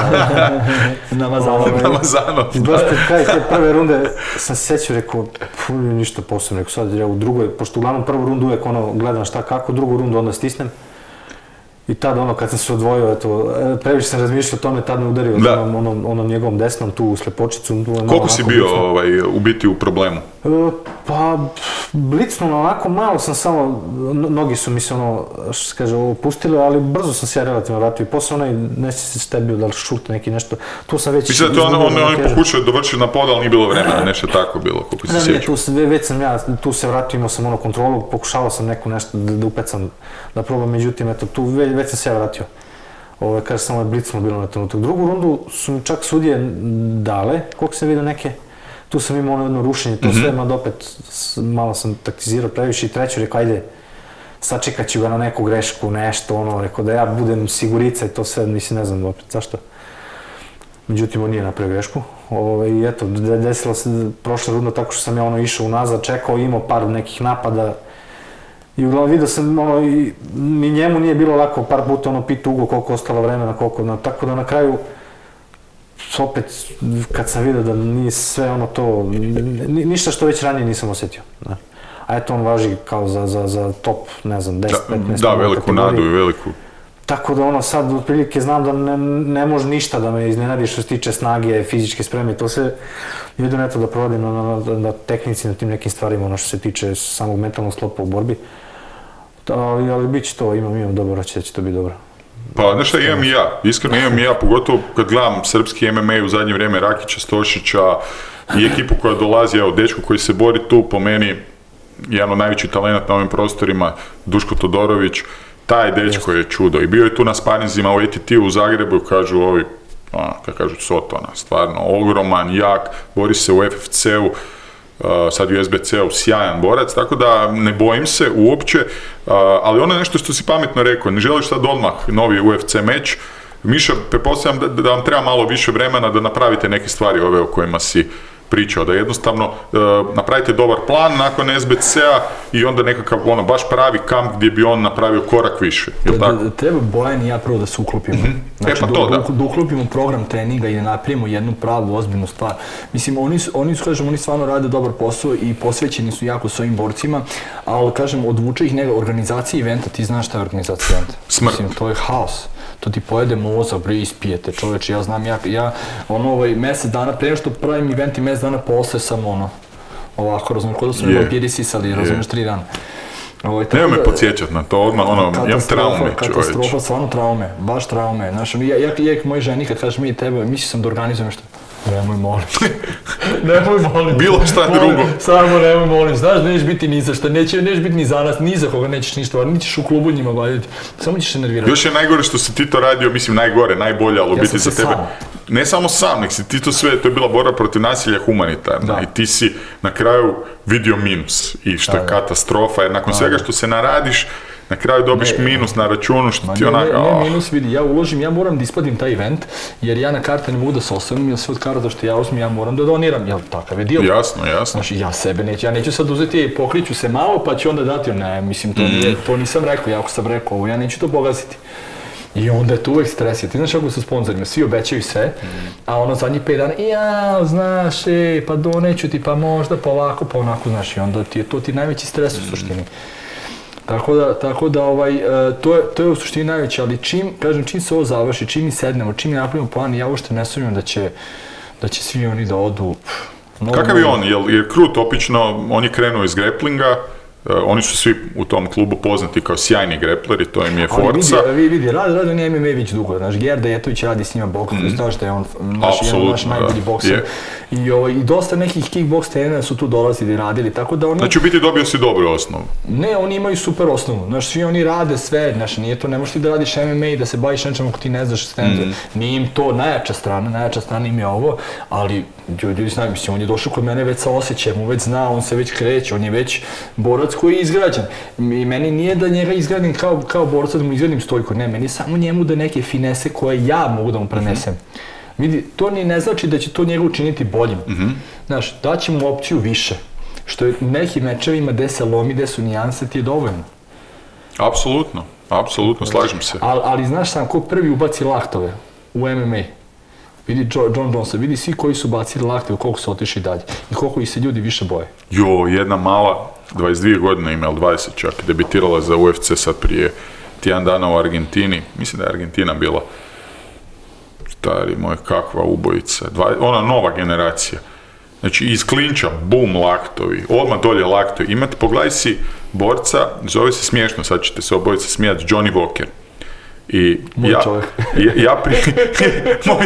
Namazano. Namazano. Baš pred kraj te prve runde sam se sjećao, rekao, pu, ništa posebno, rekao sad ja u drugoj, pošto uglavnom prvu rundu uvijek ono gledam šta kako, drugu rundu onda stisnem. I tad ono kad sam se odvojio, eto, previše sam razmišljao o tome, tad me udario onom, onom, onom njegovom desnom tu u slepočicu. Koliko si bio ovaj, u biti u problemu? E, pa, blicno, onako malo sam samo, nogi su mi se ono, što se kaže, opustile, ali brzo sam se ja relativno vratio. I posle onaj, ne si se tebi da li šut neki nešto, tu sam već... Mislim da to ono, ono, oni pokušaju dovršiti na pod, ali nije bilo vremena, nešto tako bilo, koliko se sjećam. Ne, tu se, već sam ja, tu se vratio, imao sam ono kontrolu, pokušavao sam neko nešto da, da upecam, da probam, međutim, eto, tu već, već sam se ja vratio. Ove, kaže, samo je blicno bilo na trenutak. Drugu rundu su mi čak sudije dale, koliko sam vidio neke, tu sam imao ono jedno rušenje, to mm-hmm. sve, mada opet malo sam taktizirao previše i treću rekao, ajde, sačekat ću ga na neku grešku, nešto, ono, rekao da ja budem sigurica i to sve, mislim, ne znam opet zašto. Međutim, on nije napravio grešku. Ove, I eto, desilo se prošla runda tako što sam ja ono išao unazad, čekao, imao par nekih napada. I uglavnom vidio sam, ono, i, ni njemu nije bilo lako, par puta ono pita Ugo koliko ostalo vremena, koliko, na, tako da na kraju, opet, kad sam vidio da nije sve ono to, ni, ništa što već ranije nisam osjetio. Da. A eto, on važi kao za, za, za top, ne znam, deset petnaest. Da, da, veliku nadu i veliku. Tako da ono, sad otprilike znam da ne, ne može ništa da me iznenadi što se tiče snage, fizičke spreme, to se jedino eto da provadim na, na, na, na tehnici, na tim nekim stvarima, ono što se tiče samog mentalnog sklopa u borbi. Ali, ali bit će to, imam, imam dobro, reći da će to biti dobro. Pa, znaš šta, imam i ja, iskreno imam i ja, pogotovo kad gledam srpski M M A u zadnje vrijeme, Rakića, Stošića i ekipu koja dolazi, evo, dečko koji se bori tu, po meni, jedan od najvećih talenata na ovim prostorima, Duško Todorović, taj dečko je čudo i bio je tu na sparinzima u A T T-u u Zagrebu, kažu ovi, ono, kad kažu Sotona, stvarno, ogroman, jak, bori se u F F C-u, Uh, sad u S B C-u, sjajan borac, tako da ne bojim se uopće, uh, ali ono je nešto što si pametno rekao, ne želiš sad odmah novi U F C meč, Miša, pretpostavljam da, da vam treba malo više vremena da napravite neke stvari ove o kojima si pričao, da jednostavno uh, napravite dobar plan nakon S B C-a i onda nekakav ono, baš pravi kamp gdje bi on napravio korak više, jel da, tako? Da, treba Bojan i ja prvo da se uklopimo. Mm-hmm. Znači, e pa to, da, da. da uklopimo program treninga i da napravimo jednu pravu, ozbiljnu stvar. Mislim, oni, oni, kažem, oni stvarno rade dobar posao i posvećeni su jako svojim borcima, ali, kažem, odvuče ih neka organizacija eventa, ti znaš šta je organizacija eventa? Smrt. Mislim, to je haos. To ti pojede mozak, bre, ispijete, čoveče, ja znam, ja, ja ono, ovaj, mjesec dana, prije što pravim event i mjesec dana posle sam, ono, ovako, razumiješ, kod da sam yeah. vampiri sisali, razumiješ, tri dana. Ovaj, Nema me podsjećat na to, odmah, ono, imam traume, čoveč. Katastrofa, stvarno traume, baš traume, znaš, ja, ja, ja moj ženi kad kažeš mi tebe, mislio sam da organizujem nešto. Nemoj molim. Nemoj molim. Bilo šta drugo. Samo nemoj molim. Znaš da nećeš biti ni za šta, neće, nećeš biti ni za nas, ni za koga nećeš ništa, ni ćeš u klubu njima gledati. Samo ćeš se nervirati. Još je najgore što si ti to radio, mislim najgore, najbolje, ali u ja biti za tebe. Sam. Ne samo sam, nek si ti to sve, to je bila borba protiv nasilja humanitarna da. I ti si na kraju vidio minus i što je katastrofa, jer nakon da. Svega što se naradiš, na kraju dobiš ne, minus na računu što ti onak... Ne, ne, minus vidi, ja uložim, ja moram da isplatim taj event, jer ja na karte ne mogu da se osvrnem, jer sve od karata što ja uzmem, ja moram da doniram, jel takav je deal. Jasno, jasno. Znači, ja sebe neću, ja neću sad uzeti, pokriću se malo, pa ću onda dati, ne, mislim, to, nije, to nisam rekao, ja ako sam rekao ovo, ja neću to pogaziti. I onda je to uvek stres, jer ti znaš kako sa sponzorima, svi obećaju sve, a ono zadnjih pet dana, ja, znaš, e, pa doneću ti, pa možda, pa ovako, pa onako, znaš, i onda ti je to ti najveći stres u suštini. Tako da, tako da ovaj, to, je, to je u suštini najveće, ali čim, kažem, čim se ovo završi, čim mi sednemo, čim mi napravimo plan, ja uopšte ne sumnjam da će, da će svi oni da odu... No, kakav je on? Je, je krut, opično, on je krenuo iz greplinga, uh, oni su svi u tom klubu poznati kao sjajni grepleri, to im je forca. Ali vidi, vidi, radi, radi on je M M A već dugo, znaš, Gerda Jetović radi s njima boks, mm. znaš da je on naš, jedan naš najbolji bokser. I, ovaj, I dosta nekih kickboks trenera su tu dolazili i radili, tako da oni... Znači u biti dobio si dobru osnovu? Ne, oni imaju super osnovu, znaš, svi oni rade sve, znaš, nije to, ne možeš ti da radiš M M A i da se baviš nečem ako ti ne znaš stenze. Mm. Nije im to najjača strana, najjača strana im je ovo, ali ljudi znaju, mislim, on je došao kod mene već sa osjećajem, on već zna, on se već kreće, on je već borac koji je izgrađen. I meni nije da njega izgradim kao, kao borca da mu izgradim stojku, ne, meni je samo njemu da neke finese koje ja mogu da mu prenesem. Mm-hmm. Vidi, to ni ne znači da će to njega učiniti boljim. Mm-hmm. Znaš, daći mu opciju više. Što je u nekim mečevima gde se lomi, gde su nijanse, ti je dovoljno. Apsolutno. Apsolutno, slažem se. Ali, ali znaš sam, ko prvi ubaci laktove u M M A? Vidi John Jonesa, vidi svi koji su bacili laktove, koliko su otišli dalje i koliko ih se ljudi više boje. Jo, jedna mala, dvadeset dvije godine ima, ili dvadeset čak, debitirala za U F C sad prije tjedan dana u Argentini. Mislim da je Argentina bila. Stari moj, kakva ubojica. Dva, ona nova generacija. Znači, iz klinča, bum, laktovi, odmah dolje laktovi. Imate, pogledaj si borca, zove se smiješno, sad ćete se obojica smijati, Johnny Walker. I moj ja, čovjek. ja, ja pri... moj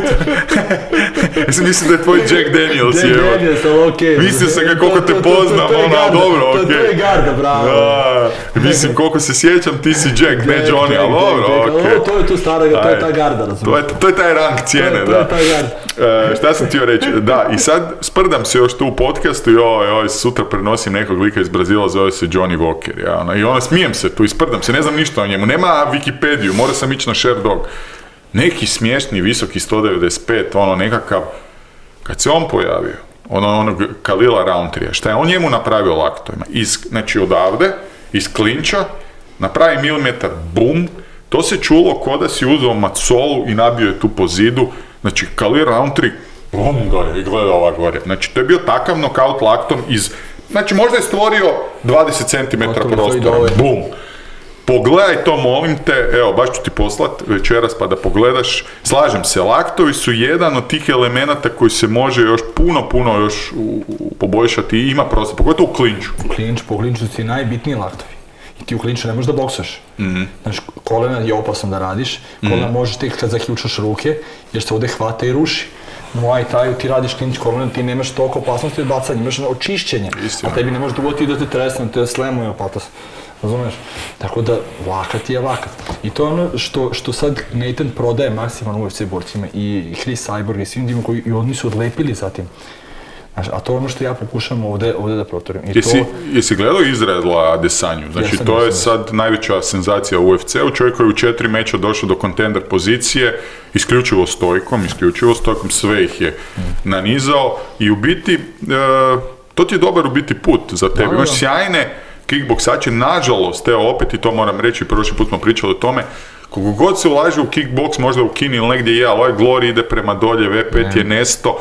mislim da je tvoj Jack Daniels. Jack je, Daniels, ali okej. Okay. Mislio sam ga koliko te poznam, ono, dobro, okej. To, to je garda, bravo. Da, mislim, koliko se sjećam, ti si Jack, ne Johnny, ali dobro, okej. To je tu stara, to je ta garda, razumiješ. To je, to je taj rang cijene, to, da. To je taj garda. Uh, šta sam htio reći? Da, i sad sprdam se još tu u podcastu i joj, joj, sutra prenosim nekog lika iz Brazila, zove se Johnny Walker, ja, ono, i ono, smijem se tu i sprdam se, ne znam ništa o njemu, nema Wikipediju, mora sam ići na Sherdog. Neki smiješni, visoki sto devedeset pet, ono, nekakav, kad se on pojavio, ono, onog Kalila Rountrija, šta je on njemu napravio laktovima? Iz, znači, odavde, iz klinča, napravi milimetar, bum, to se čulo ko da si uzeo macolu i nabio je tu po zidu, znači, Kalil Rountree, bum ga je i gleda ova gore. Znači, to je bio takav nokaut laktom iz, znači, možda je stvorio dvadeset centimetara prostora, bum. Pogledaj to, molim te, evo, baš ću ti poslat večeras pa da pogledaš. Slažem se, laktovi su jedan od tih elemenata koji se može još puno, puno još u, u, poboljšati i ima prostor, pogotovo u klinču. U klinču, po klinču su ti najbitniji laktovi. I ti u klinču ne možeš da boksaš. Mm-hmm. Znači, kolena je opasno da radiš, kolena mm-hmm. možeš tek kad zaključaš ruke, jer se ovdje hvata i ruši. Muay Thaju ti radiš klinč kolena, ti nemaš toliko opasnosti od bacanja, imaš očišćenje. Istina. A tebi ne možeš dogodi da te tresne, te slemo i opatas. Razumeš? Tako da, lakat je lakat. I to je ono što, što sad Nathan prodaje maksimalno U F C borcima i Chris Cyborg i svim divima koji i oni su odlepili za tim. Znaš, a to je ono što ja pokušam ovdje, ovdje da protorim. I jesi, to... jesi gledao Izraela Adesanju? Znači, jesam, to je jesam. Sad najveća senzacija u U F C-u. Čovjek koji je u četiri meča došao do contender pozicije, isključivo stojkom, isključivo stojkom, sve ih je mm. nanizao i u biti, e, to ti je dobar u biti put za tebe. Da, imaš da. sjajne kickboksače, nažalost, evo opet i to moram reći, prošli put smo pričali o tome, koliko god se ulaže u kickboks, možda u Kini ili negdje je, ali ovaj Glory ide prema dolje, V pet je nesto.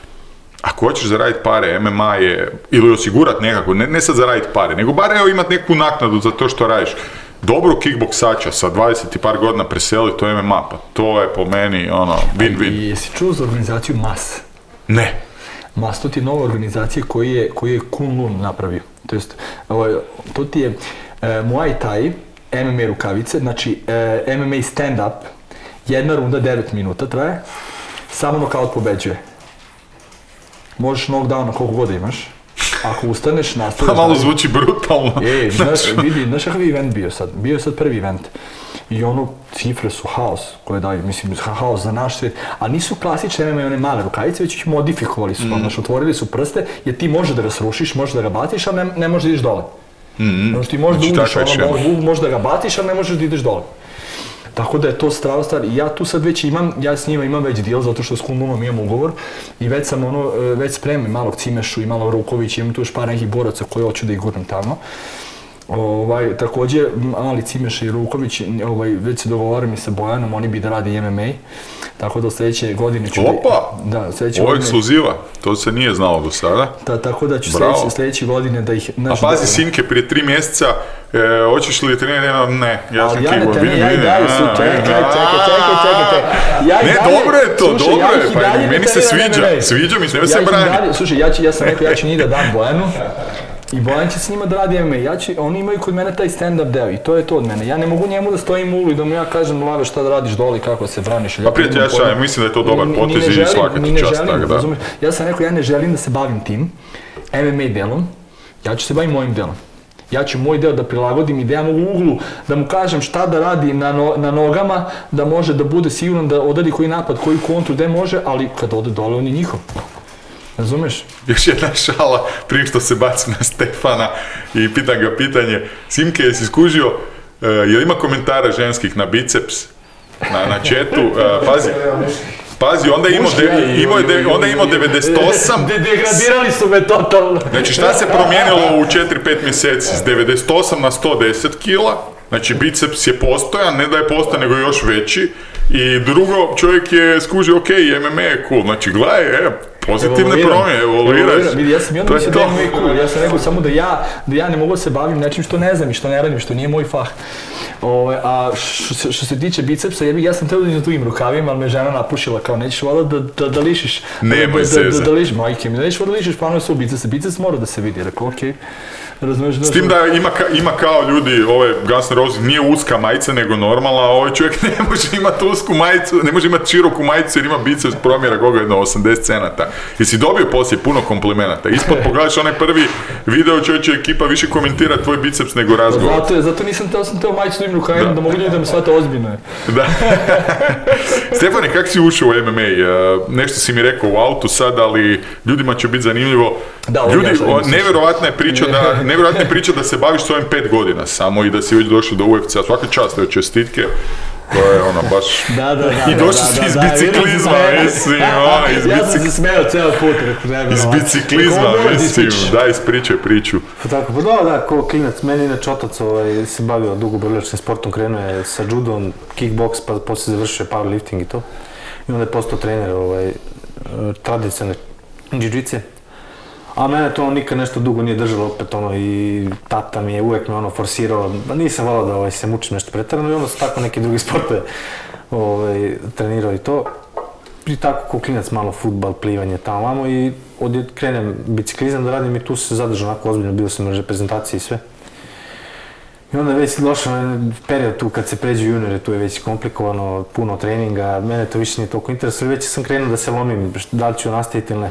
Ako hoćeš zaraditi pare, M M A je, ili osigurat nekako, ne, ne sad zaraditi pare, nego bar evo imati neku naknadu za to što radiš. Dobro kickboksača sa dvadeset i par godina preseli to M M A, pa to je po meni ono, win-win. I jesi čuo za organizaciju M A S? Ne. M A S, to ti je nova organizacija koju je, koju je Kun Lun napravio. To jest, to ti je e, Muay Thai, M M A rukavice, znači e, M M A stand-up, jedna runda devet minuta traje, samo nokaut pobeđuje. Možeš knockdown na koliko god imaš, ako ustaneš, nastaviš... Pa malo zvuči brutalno. Ej, znaš, vidi, znaš kakav je event bio sad? Bio je sad prvi event. I ono, cifre su haos koje daju, mislim, haos za naš svijet, a nisu klasične M M A one male rukavice, već ih modifikovali su, mm. znaš, otvorili su prste, jer ti može da ga srušiš, može da ga baciš, ali ne, ne možeš da ideš dole. Mm. Znači ti možeš znači, da uđeš ono, mogu, možeš da ga baciš, ali ne možeš da ideš dole. Tako da je to strava stvar i ja tu sad već imam, ja s njima imam već deal zato što s Kun Lunom imam ugovor i već sam ono, već spremim malog Cimešu i malo Ruković, imam tu još par nekih boraca koje hoću da ih gurnem tamo. Ovaj, također, mali Cimeša i Ruković, ovaj, već se dogovaram i sa Bojanom, oni bi da radi M M A, tako da sljedeće godine ću... Opa! Da, sljedeće ovo je godine... ekskluziva, to se nije znalo do sada. Da, tako da ću sljedeće, sljedeće godine da ih... Naš, a pazi, da, Sinke, prije tri mjeseca, e, hoćeš li trenirati? Ne, ja sam kickboxer. Ja ne trenim, ja i dalje su, čekaj, čekaj, čekaj, čekaj, ja i Ne, dalje, dobro je to, slušaj, dobro je, ja pa meni se sviđa, sviđa mi se, nema se brani. Slušaj, ja, ću, ja sam rekao, ja ću njih da dam Bojanu. I Bojan će s njima da radi M M A, ja ću, oni imaju kod mene taj stand-up deo i to je to od mene. Ja ne mogu njemu da stojim u ulu i da mu ja kažem, Lave, šta da radiš dole i kako se braniš. Pa prijatelj, ja šajem, mislim da je to dobar potez i svakati čast, tako da. Ja sam rekao, ja ne želim da se bavim tim M M A delom, ja ću se bavim mojim delom. Ja ću moj deo da prilagodim i da imam u uglu, da mu kažem šta da radi na, no, na nogama, da može da bude siguran da odradi koji napad, koju kontru, gde može, ali kad ode dole on je njihov. Razumeš? Još jedna šala prije što se bacim na Stefana i pitam ga pitanje. Simke, jesi skužio, uh, je li ima komentara ženskih na biceps, na, na chatu? Uh, pazi, pazi, onda je imao, de, imao, de, onda je imao devedeset osam. De, degradirali su me totalno. Znači šta se promijenilo u četiri pet mjeseci? S devedeset osam na sto deset kila. Znači, biceps je postojan, ne da je postojan, nego još veći. I drugo, čovjek je skužio, ok, M M A je cool. Znači, gledaj, e, pozitivne promjene, evoluiraš. Vidi, ja sam jedno mislio da je M M A cool, ja sam rekao samo da ja, da ja ne mogu se bavim nečim što ne znam i što ne radim, što nije moj fah. Ove, a što, što se tiče bicepsa, ja sam teo da idem drugim rukavima, ali me žena napušila kao nećeš voda da, da, da lišiš. Nemoj da, se da, da, da lišiš, majke mi, nećeš voda da lišiš panove su bicepsa, biceps mora da se vidi, rekao okej. Razumiješ, s tim da ima, ka, ima kao ljudi, ove Guns N' Roses nije uska majica nego normalna, a ovaj čovjek ne može imati usku majicu, ne može imati široku majicu jer ima biceps promjera koga jedno osamdeset centimetara. Jesi dobio poslije puno komplimenata. Ispod pogledaš onaj prvi video, čovječe ekipa više komentira tvoj biceps nego razgovor. Zato, zato nisam teo, sam teo majicu drugim rukavima, da. da mogu ljudi da me shvate ozbiljno je. Da. Stefane, kak si ušao u M M A? Nešto si mi rekao u autu sad, ali ljudima će biti zanimljivo. Da, ljudi, o, nevjerojatna je priča da nevjerojatna je priča da se baviš s ovim pet godina samo i da si već došao do U F C-a. Svaka čast, evo čestitke. To je ono baš... Da, da, da. I došao si iz biciklizma, mislim, ono, iz biciklizma. Ja sam se smeo cijel put, rekao, ne bi Iz biciklizma, mislim, daj ispričaj priču. Pa tako, pa da, da, ko klinac, meni inače otac ovaj, se bavio dugo borilačkim sportom, krenuo je sa judom, kickboks, pa poslije završio powerlifting i to. I onda je postao trener ovaj, tradicionalne jiu-jitsu. A mene to nikad nešto dugo nije držalo opet ono i tata mi je uvijek me ono forsirao, ba nisam volao da ovaj, se mučim nešto pretjerano i onda su tako neki drugi sportove ovaj, trenirao i to. I tako ko klinac malo fudbal, plivanje tamo vamo i od krenem biciklizam da radim i tu se zadržao onako ozbiljno, bio sam na reprezentaciji i sve. I onda je već došao period tu kad se pređu juniore, tu je već komplikovano, puno treninga, mene to više nije toliko interesuje, već sam krenuo da se lomim, da li ću nastaviti ili ne.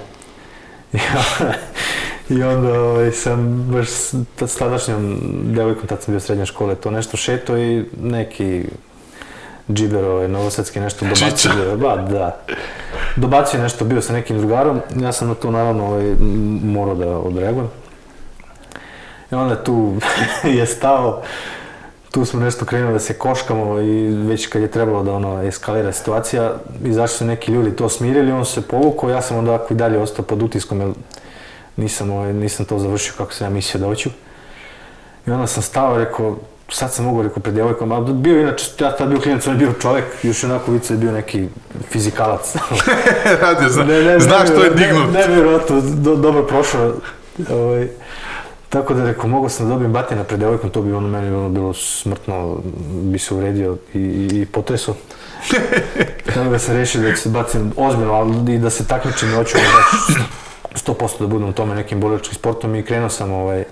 I onda ovaj, sam baš s tadašnjom devojkom, tad sam bio u srednjoj škole, to nešto šeto i neki džiber ovaj, novosadski nešto dobacio. Ba, da. Dobacio nešto, bio sa nekim drugarom, ja sam na to naravno ovaj, morao da odreagujem. I onda tu je stao, tu smo nešto krenuli da se koškamo i već kad je trebalo da ono eskalira situacija, izašli su neki ljudi to smirili, on se povukao, ja sam onda i dalje ostao pod utiskom jer nisam, ovaj, nisam to završio kako sam ja mislio da hoću. I onda sam stao i rekao, sad sam mogu rekao pred djevojkom, ali bio inače, ja tad bio klinac, on je bio čovjek, još onako vico je bio neki fizikalac. Radio, zna, ne, ne, znaš što je dignut. Ne, nevjerojatno, do, dobro prošao. Ovaj, Tako da rekao, mogao sam da dobijem batina pred djevojkom, to bi ono meni bilo, bilo smrtno, bi se uredio i, i, i potresao. Tako da sam rešio da ću se bacim ozbiljno, ali i da se takmičim i hoću sto posto da budem u tome nekim borilačkim sportom i krenuo sam ovaj,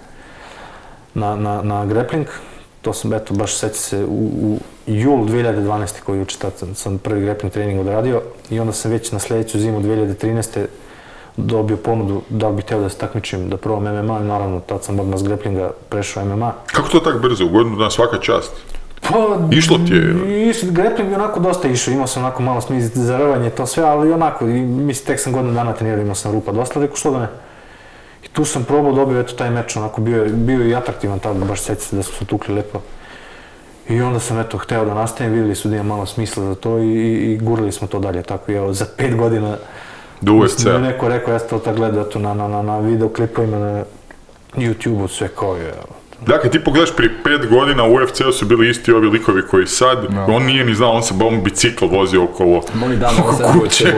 na, na, na grappling. To sam, eto, baš seća se u, u jul dvije hiljade dvanaeste koji uče, tad sam, sam prvi grappling trening odradio i onda sam već na sljedeću zimu dvije hiljade trinaeste dobio ponudu da li bih htio da se takmičim, da probam M M A i naravno tad sam odmah s grapplinga prešao M M A. Kako to tako brzo? U godinu dana svaka čast? Pa, išlo ti je? Išlo, grappling je onako dosta išao, imao sam onako malo smisli za rvanje to sve, ali onako, mislim tek sam godinu dana trenirao, imao sam rupa dosta, rekao što da ne. I tu sam probao, dobio eto taj meč, onako bio, bio i atraktivan tad, baš sjeća se da smo se tukli lepo. I onda sam eto hteo da nastavim, vidjeli su da ima malo smisla za to i, i, i gurali smo to dalje, tako i evo za pet godina do U F C-a. Mi je neko rekao, ja sam to tako gledao tu na, na, na, na videoklipovima na YouTube-u, sve kao je. Dakle, ti pogledaš prije pet godina u U F C-u su bili isti ovi likovi koji sad, no. On nije ni znao, on se on bicikl vozio okolo kuće.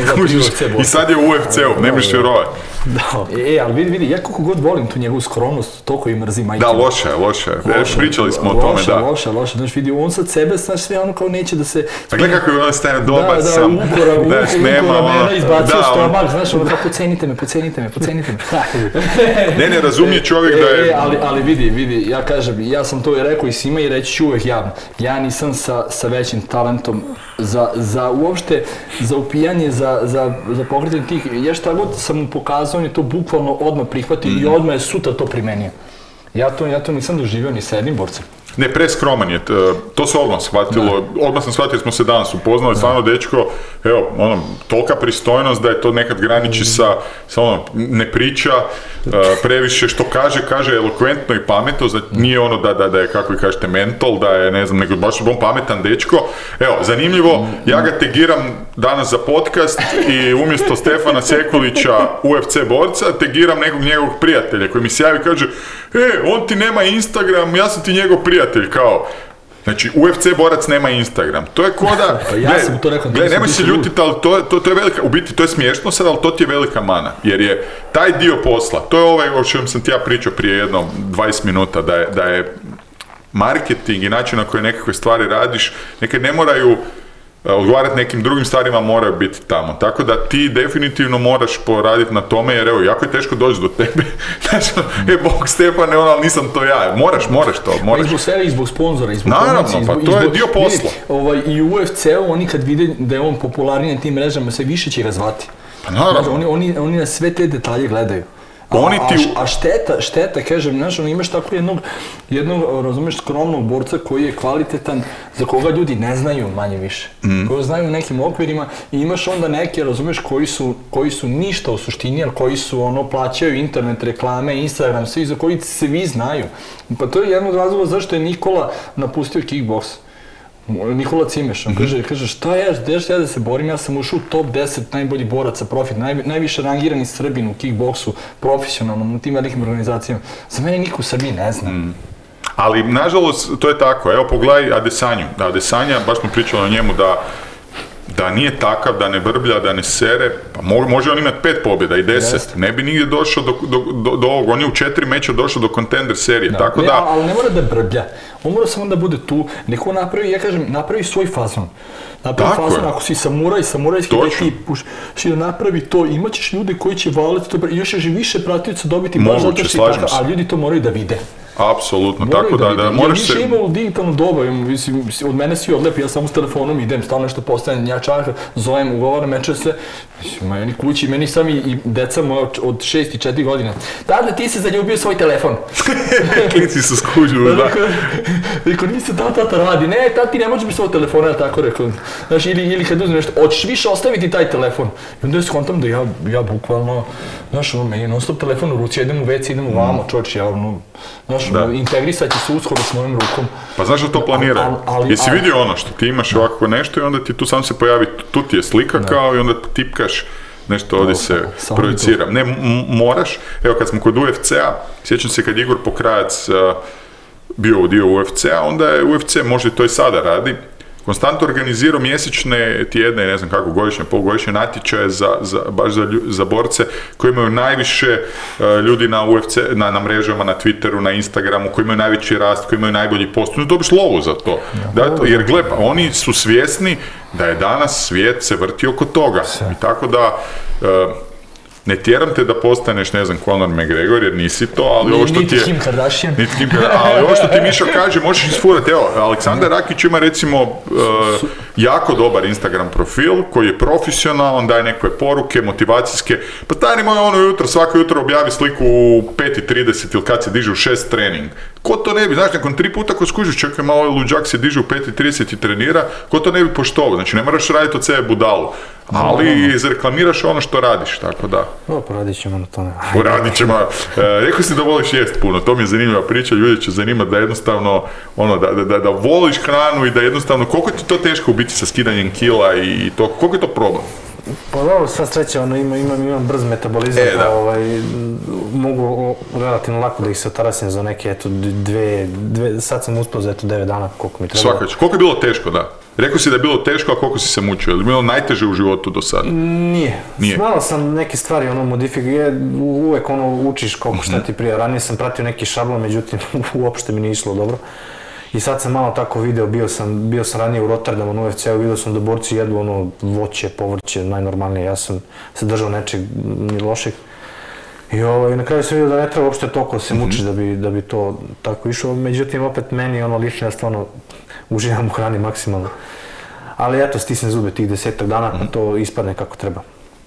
I sad je u U F C-u, ne biš vjerovati. Da. E, ali vidi, vidi, ja koliko god volim tu njegovu skromnost, toliko i mrzim majke. Da, loše je, loše je. Pričali smo o tome, da. Loše, loše, znaš, vidi, on sad sebe, znaš, sve ono kao neće da se... A gledaj kako je on staje dobar sam. Da, da, ukora, ukora, ukora mene, izbacio stomak, znaš, ono kao, pocenite me, pocenite me, pocenite me. Ne, ne, razumije čovjek da je... E, ali, ali vidi, vidi, ja kažem, ja sam to i rekao i svima i reći ću uvijek javno. Ja nisam sa, sa većim talentom za, za uopšte, za upijanje, za, za, za pokretanje tih, ja šta god sam mu pokazao, on je to bukvalno odmah prihvatio mm. i odmah je sutra to primenio. Ja to, ja to nisam doživio ni sa jednim borcem. Ne, preskroman je, to se odmah shvatilo, da. Odmah sam shvatio jer smo se danas upoznali, da. Stvarno dečko, evo, ono, tolika pristojnost da je to nekad graniči sa, sa ono, ne priča, uh, previše što kaže, kaže elokventno i pametno, za, nije ono da, da, da je, kako vi kažete, mental, da je, ne znam, nego baš on pametan dečko. Evo, zanimljivo, ja ga tegiram danas za podcast i umjesto Stefana Sekulića, U F C borca, tegiram nekog njegovog prijatelja koji mi se javi i kaže, e, on ti nema Instagram, ja sam ti njegov prijatelj, kao. Znači, U F C borac nema Instagram. To je koda... Pa ja sam to rekao. Gle, nemoj se ljutiti, ali to, to, to je velika... U biti, to je smiješno sad, ali to ti je velika mana. Jer je taj dio posla, to je ovaj o čem sam ti ja pričao prije jedno dvadeset minuta, da je, da je marketing i način na koji nekakve stvari radiš, neke ne moraju odgovarati nekim drugim stvarima, moraju biti tamo. Tako da ti definitivno moraš poraditi na tome, jer evo, jako je teško doći do tebe. Znači, e, bog Stefane, ono, ali nisam to ja. Moraš, moraš to. Moraš. I zbog sebe, i zbog sponzora, i zbog Naravno, promocije, pa zbog, to je zbog, dio posla. Vidi, ovaj, i u U F C-u, oni kad vide da je on popularniji na tim mrežama, sve više će ga zvati. Pa naravno. Znači, oni, oni, oni na sve te detalje gledaju. A, Oni ti... a, a šteta, šteta, kažem, znaš, ono, imaš tako jednog, jednog, razumiješ, skromnog borca koji je kvalitetan, za koga ljudi ne znaju manje više, mm. koji znaju u nekim okvirima i imaš onda neke, razumiješ, koji su, koji su ništa u suštini, ali koji su, ono, plaćaju internet, reklame, Instagram, svi za koji se vi znaju. Pa to je jedan od razloga zašto je Nikola napustio kickboks. Nikola Cimeš, on kaže, kaže šta ja, gdje ja da se borim, ja sam ušao u top deset najboljih boraca profit, naj, najviše rangirani Srbin u kickboksu, profesionalno, na tim velikim organizacijama. Za mene niko u Srbiji ne zna. Mm. Ali, nažalost, to je tako. Evo, pogledaj Adesanju. Da, Adesanja, baš smo pričali o njemu da da nije takav, da ne brblja, da ne sere, pa može on imati pet pobjeda i deset, Jest. ne bi nigdje došao do, do, do, do ovog, on je u četiri meča došao do contender serije, da. tako ne, da... Ali ne mora da brblja, on mora samo da bude tu, neko napravi, ja kažem, napravi svoj fazon. Napravi Tako fazon, je. Ako si samuraj, samurajski da ti puši da napravi to, imat ćeš ljude koji će valiti to, i još će više pratioca dobiti, baš zato što si takav, a ljudi to moraju da vide. Apsolutno, tako da, da, da moraš se... Ja više imao digitalno doba, mislim, od mene svi odlepi, ja samo s telefonom idem, stalno nešto postavljam, ja čak zovem, ugovaram, meče se, mislim, meni kući, meni sami i deca moja od šest i četiri godine. Tada ti se zaljubio svoj telefon. Klici se skuđu, da. Rekao, nisi da tata radi, ne, tati ne može biti svoj telefon, ja tako rekao. Znaš, ili, ili kad uzmem nešto, hoćeš više ostaviti taj telefon. I onda je skontam da ja, ja bukvalno, znaš, ono, meni je non stop telefon u ruci, ja idem u veci, idem u vamo, čoč, ja, ono, znaš, da. Integrisat će se uskoro s mojim rukom. Pa znaš da to planiraju? Al, ali, Jesi ali, vidio ono što ti imaš da. ovako nešto i onda ti tu sam se pojavi, tu ti je slika da. kao i onda tipkaš nešto ovdje se projicira. Ne, m- moraš, evo kad smo kod U F C-a, sjećam se kad Igor Pokrajac uh, bio u dio U F C-a, onda je U F C, možda i to i sada radi, konstantno organizirao mjesečne, tjedne, ne znam kako, godišnje, polugodišnje natječaje za, za, baš za, za borce koji imaju najviše uh, ljudi na U F C, na, na mrežama, na Twitteru, na Instagramu, koji imaju najveći rast, koji imaju najbolji post. No, dobiš lovu za to. Da, to jer gle, oni su svjesni da je danas svijet se vrti oko toga. I tako da, uh, ne tjeram te da postaneš, ne znam, Conor McGregor, jer nisi to, ali ovo što ti je... Niti Kim Kardashian. Niti Kim Kardashian, ali ovo što ti Mišo kaže, možeš isfurati. Evo, Aleksandar Rakić ima recimo uh, jako dobar Instagram profil, koji je profesionalan, daje neke poruke, motivacijske. Pa stari moj, ono jutro, svako jutro objavi sliku u pet i trideset ili kad se diže u šest trening. Ko to ne bi, znaš, nakon tri puta ko skužiš, čekaj malo, luđak se diže u pet i trideset i trenira, ko to ne bi poštovao. Znači, ne moraš raditi od sebe budalu, ali izreklamiraš ono što radiš, tako da. No, poradit ćemo na tome. Poradit ćemo. E, rekao si da voliš jest puno, to mi je zanimljiva priča, ljudi će zanimati da jednostavno, ono, da, da, da, da voliš hranu i da jednostavno, koliko ti to teško u biti sa skidanjem kila i to, koliko je to problem? Pa dobro, sva sreća, ono, imam, imam, imam brz metabolizam, e, pa ovaj, mogu o, relativno lako da ih se otarasim za neke, eto, dve, dve, sad sam uspio za eto devet dana, koliko mi treba. Svaka, koliko je bilo teško, da? Rekao si da je bilo teško, a koliko si se mučio? Je li bilo najteže u životu do sada? Nije. Nije. Malo sam neke stvari ono modifikuje, uvek ono učiš koliko šta ti prije. Ranije sam pratio neki šablon, međutim uopšte mi nije išlo dobro. I sad sam malo tako video, bio sam, bio sam ranije u Rotterdamu na U F C-u, vidio sam da borci jedu ono voće, povrće, najnormalnije. Ja sam se držao nečeg ni lošeg. I ovaj, na kraju sam vidio da ne treba uopšte toliko se mučiš da bi, da bi to tako išlo. Međutim, opet meni ono lično, ja stvarno uživam u hrani maksimalno. Ali eto, stisnem zube tih desetak dana, pa to ispadne kako treba.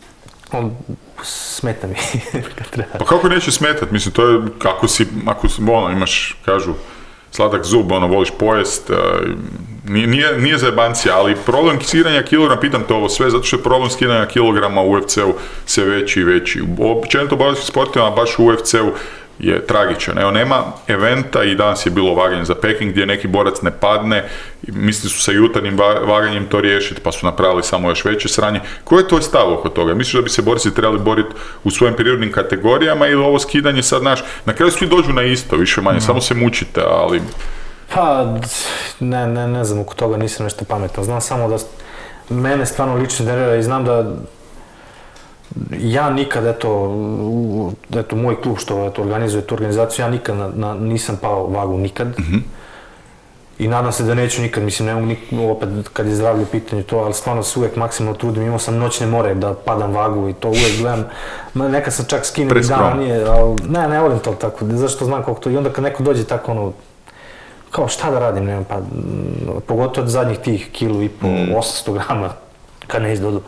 On smeta mi kad treba. Pa kako neće smetat? Mislim, to je, ako si, ako si, ono, imaš, kažu, sladak zub, ono, voliš pojest, uh, nije, nije, nije zajebancija, ali problem skidanja kilograma, pitam te ovo sve, zato što je problem skidanja kilograma u U F C-u sve veći i veći. Općenito u boračkim sportovima, baš u U F C-u, je tragičan. Evo, nema eventa i danas je bilo vaganje za Peking gdje neki borac ne padne, misli su sa jutarnjim vaganjem to riješiti, pa su napravili samo još veće sranje. Koji je tvoj stav oko toga? Misliš da bi se borci trebali boriti u svojim prirodnim kategorijama ili ovo skidanje sad, naš, na kraju svi dođu na isto, više manje, no. Samo se mučite, ali... Pa, ne, ne, ne znam, oko toga nisam nešto pametan. Znam samo da mene stvarno lično nervira i znam da ja nikad, eto, eto moj klub što eto, organizuje tu organizaciju, ja nikad na, na, nisam pao vagu, nikad. Mm-hmm. I nadam se da neću nikad, mislim, ne mogu nik, opet kad je zdravlje u pitanju to, ali stvarno se uvijek maksimalno trudim, imao sam noćne more da padam vagu i to uvijek gledam. Nekad sam čak skinem i dana, nije, ali ne, ne volim to tako, zašto znam koliko to, i onda kad neko dođe tako ono, kao šta da radim, nemam, pa pogotovo od zadnjih tih kilu i po, mm. osamsto grama, kad ne izdodu.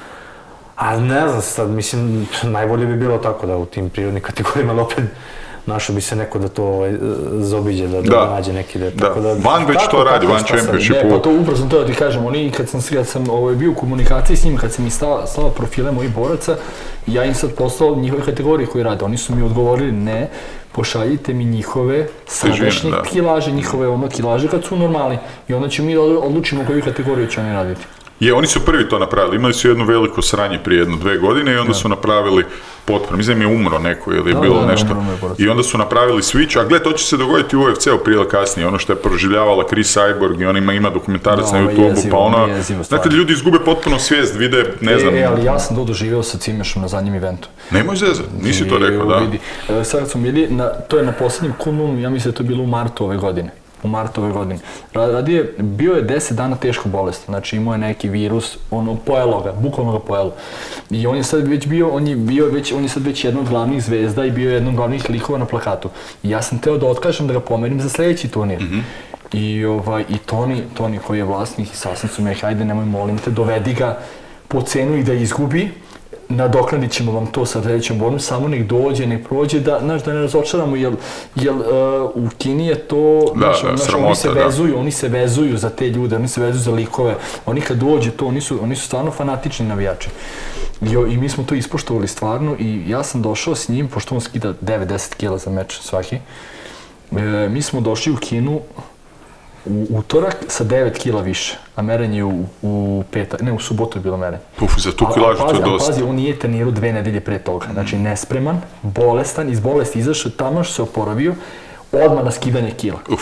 Ali ne znam sad, mislim, najbolje bi bilo tako da u tim prirodnim kategorijama, ali opet našao bi se neko da to ovaj, zaobiđe, da, da, da nađe neki da, tako da... Van već to radi, Van Championshipu. Ne, pa to upravo sam to da ti kažem, oni kad sam, kad sam ovaj, bio u komunikaciji s njima, kad sam im stava, stava profile mojih boraca, ja im sad poslao njihove kategorije koje rade, oni su mi odgovorili ne, pošaljite mi njihove sadašnje kilaže, njihove ono kilaže kad su normalni i onda ćemo mi odlučimo koju kategoriju će oni raditi. Je, oni su prvi to napravili, imali su jedno veliko sranje prije jedno, dve godine i onda su napravili potpuno, mislim je umro neko ili je da, bilo da, nešto i onda su napravili switch, a gle, to će se dogoditi u U F C-u prije ili kasnije, ono što je proživljavala Chris Cyborg i on ima, ima dokumentarac da, na YouTube-u, pa ono, znate, ljudi izgube potpuno svijest, vide, ne znam. E, ali ja sam to doživio sa Cimešom na zadnjem eventu. Nemoj zezat, nisi to rekao, da. Vidi, sad smo bili, na, to je na posljednjem Kunlunu, ja mislim da to je bilo u martu ove godine. U martu ove godine. Radio je, bio je deset dana teško bolest, znači imao je neki virus, ono, pojelo ga, bukvalno ga pojelo. I on je sad već bio, on je bio već, on je sad već jedna od glavnih zvezda i bio je jedna od glavnih likova na plakatu. I ja sam teo da otkažem da ga pomerim za sljedeći turnir. Mm-hmm. I, ovaj, i Toni, Toni koji je vlasnik i sasvim su mi rekli, ajde nemoj molim te, dovedi ga po cenu i da izgubi. Nadoknadit ćemo vam to sa sljedećom borbom, samo nek dođe, nek prođe, da, znaš, da ne razočaramo, jer, jer uh, u Kini je to, da, znaš, da, sramota, oni se vezuju, da. oni se vezuju za te ljude, oni se vezuju za likove, oni kad dođe to, oni su, oni su stvarno fanatični navijači. I, I mi smo to ispoštovali stvarno i ja sam došao s njim, pošto on skida devet do deset kila za meč svaki, e, mi smo došli u Kinu u utorak sa devet kila više, a merenje u, u petak, ne, u subotu je bilo merenje. Uf, za tu kilažu to je dosta. Pazi, on nije trenirao dve nedelje pre toga, znači nespreman, bolestan, iz bolesti izašao, tamo što se oporavio, odmah na skidanje kila. Uf.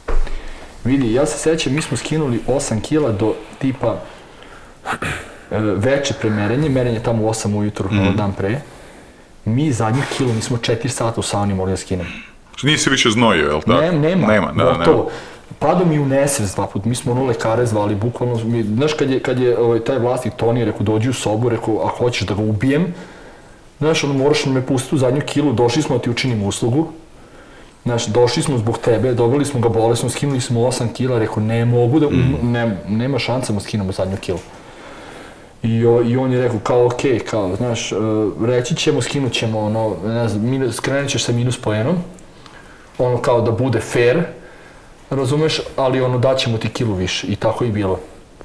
Vidi, ja se sećam, mi smo skinuli osam kila do tipa e, veće premerenje, merenje tamo u osam ujutru, mm. dan pre. Mi zadnju kilu, mi smo četiri sata u sauni morali da skinemo. Nije se više znojio, je li tako? Ne, nema, nema, da, gotovo. Nema. Padao mi u nesvest dva put, mi smo ono lekare zvali, bukvalno, mi, znaš kad je, kad je ovaj, taj vlasnik Toni rekao dođi u sobu, rekao ako hoćeš da ga ubijem, znaš ono moraš me pustiti u zadnju kilu, došli smo da ti učinim uslugu, znaš došli smo zbog tebe, dobili smo ga bolesno, skinuli smo osam kila, rekao ne mogu da, um, ne, nema šansa mu skinemo zadnju kilu. I, o, I on je rekao kao okej, okay, kao, znaš, reći ćemo, skinut ćemo, ono, ne znam, minus, skrenut ćeš sa minus poenom, ono kao da bude fair, razumeš, ali ono daćemo ti kilu više i tako i bilo.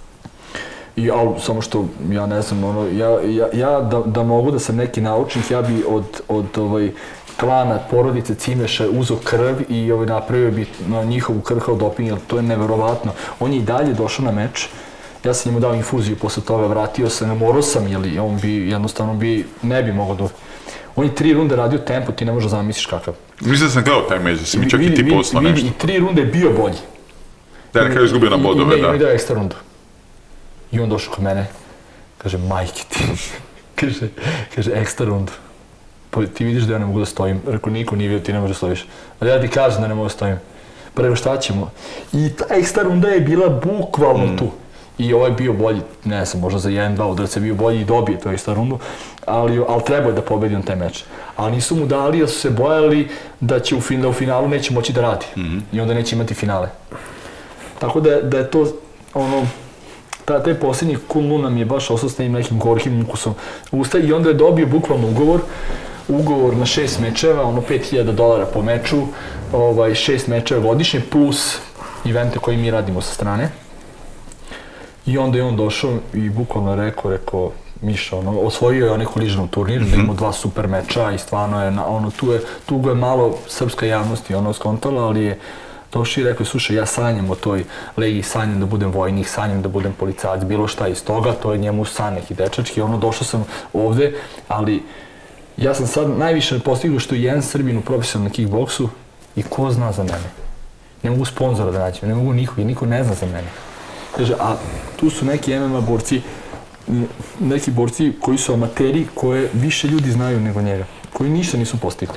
I ali samo što ja ne znam, ono, ja, ja, ja da, da mogu da sam neki naučnik, ja bi od, od ovaj, klana porodice Cimeša uzeo krv i ovaj, napravio bi na njihovu krv kao doping, jer to je neverovatno. On je i dalje došao na meč, ja sam njemu dao infuziju, posle toga vratio se, ne morao sam, jer on bi jednostavno bi, ne bi mogao da... On je tri runde radio tempo, ti ne možeš da zamisliš kakav. Mislim da sam gledao taj meč, da si mi čak i ti poslao nešto. Vidi, i tri runde je bio bolji. Da, na kraju izgubio na bodove, da. I mi dao ekstra rundu. I on došao kod mene, kaže, majke ti, kaže, kaže, ekstra rundu. Pa ti vidiš da ja ne mogu da stojim. Rekao, niko nije vidio, ti ne možeš da stojiš. Ali ja ti kažem da ne mogu da stojim. Pa rekao, šta ćemo? I ta ekstra runda je bila bukvalno mm. tu. I ovaj je bio bolji, ne znam, možda za jedan, dva udarca bio bolji i dobije tu ekstra rundu, ali, ali trebao je da pobedi on taj meč. Ali nisu mu dali, da su se bojali da će u, fin, da u finalu neće moći da radi. Mm-hmm. I onda neće imati finale. Tako da, da je to, ono, ta, taj posljednji Kunlun nam je baš ostao s nekim gorkim ukusom usta i onda je dobio bukvalno ugovor, ugovor na šest mečeva, ono pet hiljada dolara po meču, ovaj, šest mečeva godišnje plus evente koje mi radimo sa strane. I onda je on došao i bukvalno rekao, rekao, Miša, ono, osvojio je onaj koližan turnir, mm-hmm. da imao dva super meča i stvarno je, ono, tu je, tu je malo srpska javnost i ono skontala, ali je došao i rekao, slušaj, ja sanjam o toj legiji, sanjam da budem vojnik, sanjam da budem policajac, bilo šta iz toga, to je njemu san neki dečački, ono, došao sam ovde, ali ja sam sad najviše postigao što je jedan Srbin u profesionalnom kickboksu i ko zna za mene. Ne mogu sponzora da nađem, ne mogu niko i niko ne zna za mene. Kaže, a tu su neki em em a borci, neki borci koji su amateri, koje više ljudi znaju nego njega, koji ništa nisu postigli.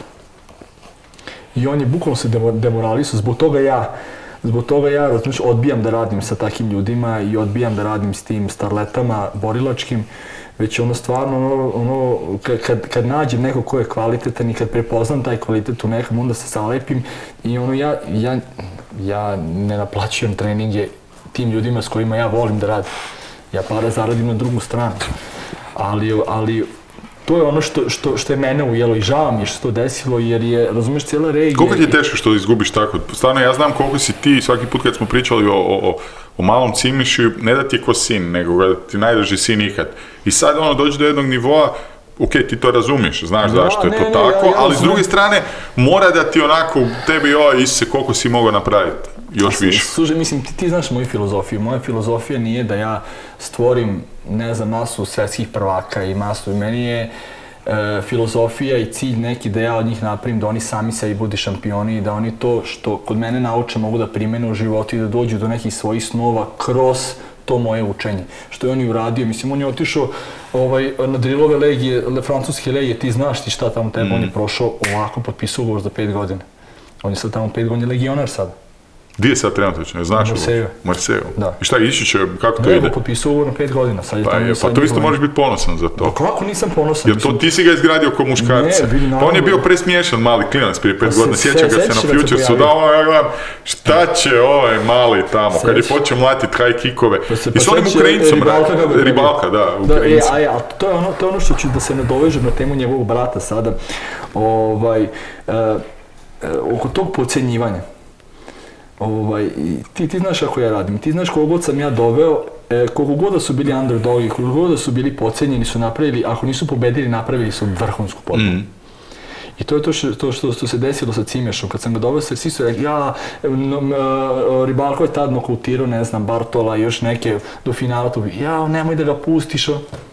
I on je bukvalno se demoralisao, zbog toga ja, zbog toga ja razmišljam, odbijam da radim sa takvim ljudima i odbijam da radim s tim starletama borilačkim, već ono stvarno, ono, ono kad, kad nađem neko ko je kvalitetan i kad prepoznam taj kvalitet u nekom, onda se zalepim i ono ja, ja, ja ne naplaćujem treninge tim ljudima s kojima ja volim da radim. Ja para zaradim na drugu stranu, ali, ali to je ono što, što, što je mene ujelo i žao mi je što se to desilo jer je, razumiješ, cijela regija... Koliko ti je teško što izgubiš tako? Stvarno, ja znam koliko si ti, svaki put kad smo pričali o, o, o malom Cimišu, ne da ti je ko sin, nego da ti najdraži sin ikad. I sad ono dođe do jednog nivoa, ok, ti to razumiješ, znaš da, zašto je to ne, tako, ja, ja ali s druge strane mora da ti onako, tebi joj, Isuse, koliko si mogao napraviti, još više. Slušaj, mislim, ti, ti znaš moju filozofiju. Moja filozofija nije da ja stvorim, ne znam, masu svetskih prvaka i masu, meni je e, filozofija i cilj neki da ja od njih napravim, da oni sami sebi budu šampioni i da oni to što kod mene nauče mogu da primene u životu i da dođu do nekih svojih snova kroz to moje učenje. Što je on i uradio, mislim, on je otišao ovaj, na drilove legije, francuske legije, ti znaš ti šta tamo tebe, mm. on je prošao ovako, potpisao ugovor za pet godina. On je sad tamo pet godina legionar sada. Gdje je sad trenutno, znaš? Marseille. Marseille. Da. I šta, ići će, kako to ne, ide? Ne, potpisao ugovor na pet godina. Sad je pa, tamo, je, pa to isto moraš biti ponosan za to. Pa kako nisam ponosan? Jer to ti si ga izgradio kao muškarca. Ne, vidi, pa on je bio presmiješan mali klinac prije pet pa godina, sjeća ga se na Futuresu, da ono, ja gledam, šta će ovaj mali tamo, Seć. Kad je počeo mlatiti high kickove. Pa se, pa I s onim Ukrajincom, Ribalka, da, Ribalka, da, Ukrajinci. Da, e, a, to je ono, to je ono što ću da se nadovežem na temu njegovog brata sada, ovaj, uh, uh, oko tog podcenjivanja. Ovaj, ti, ti znaš kako ja radim, ti znaš koliko god sam ja doveo, e, koliko god da su bili underdogi, koliko god da su bili podcenjeni, su napravili, ako nisu pobedili, napravili su vrhunsku pobjedu. Mm. I to je to što, to što, što se desilo sa Cimešom, kad sam ga doveo, svi su rekli, ja, no, uh, Ribalko je tad nokautirao, ne znam, Bartola i još neke do finala, to bi, ja, nemoj da ga pustiš,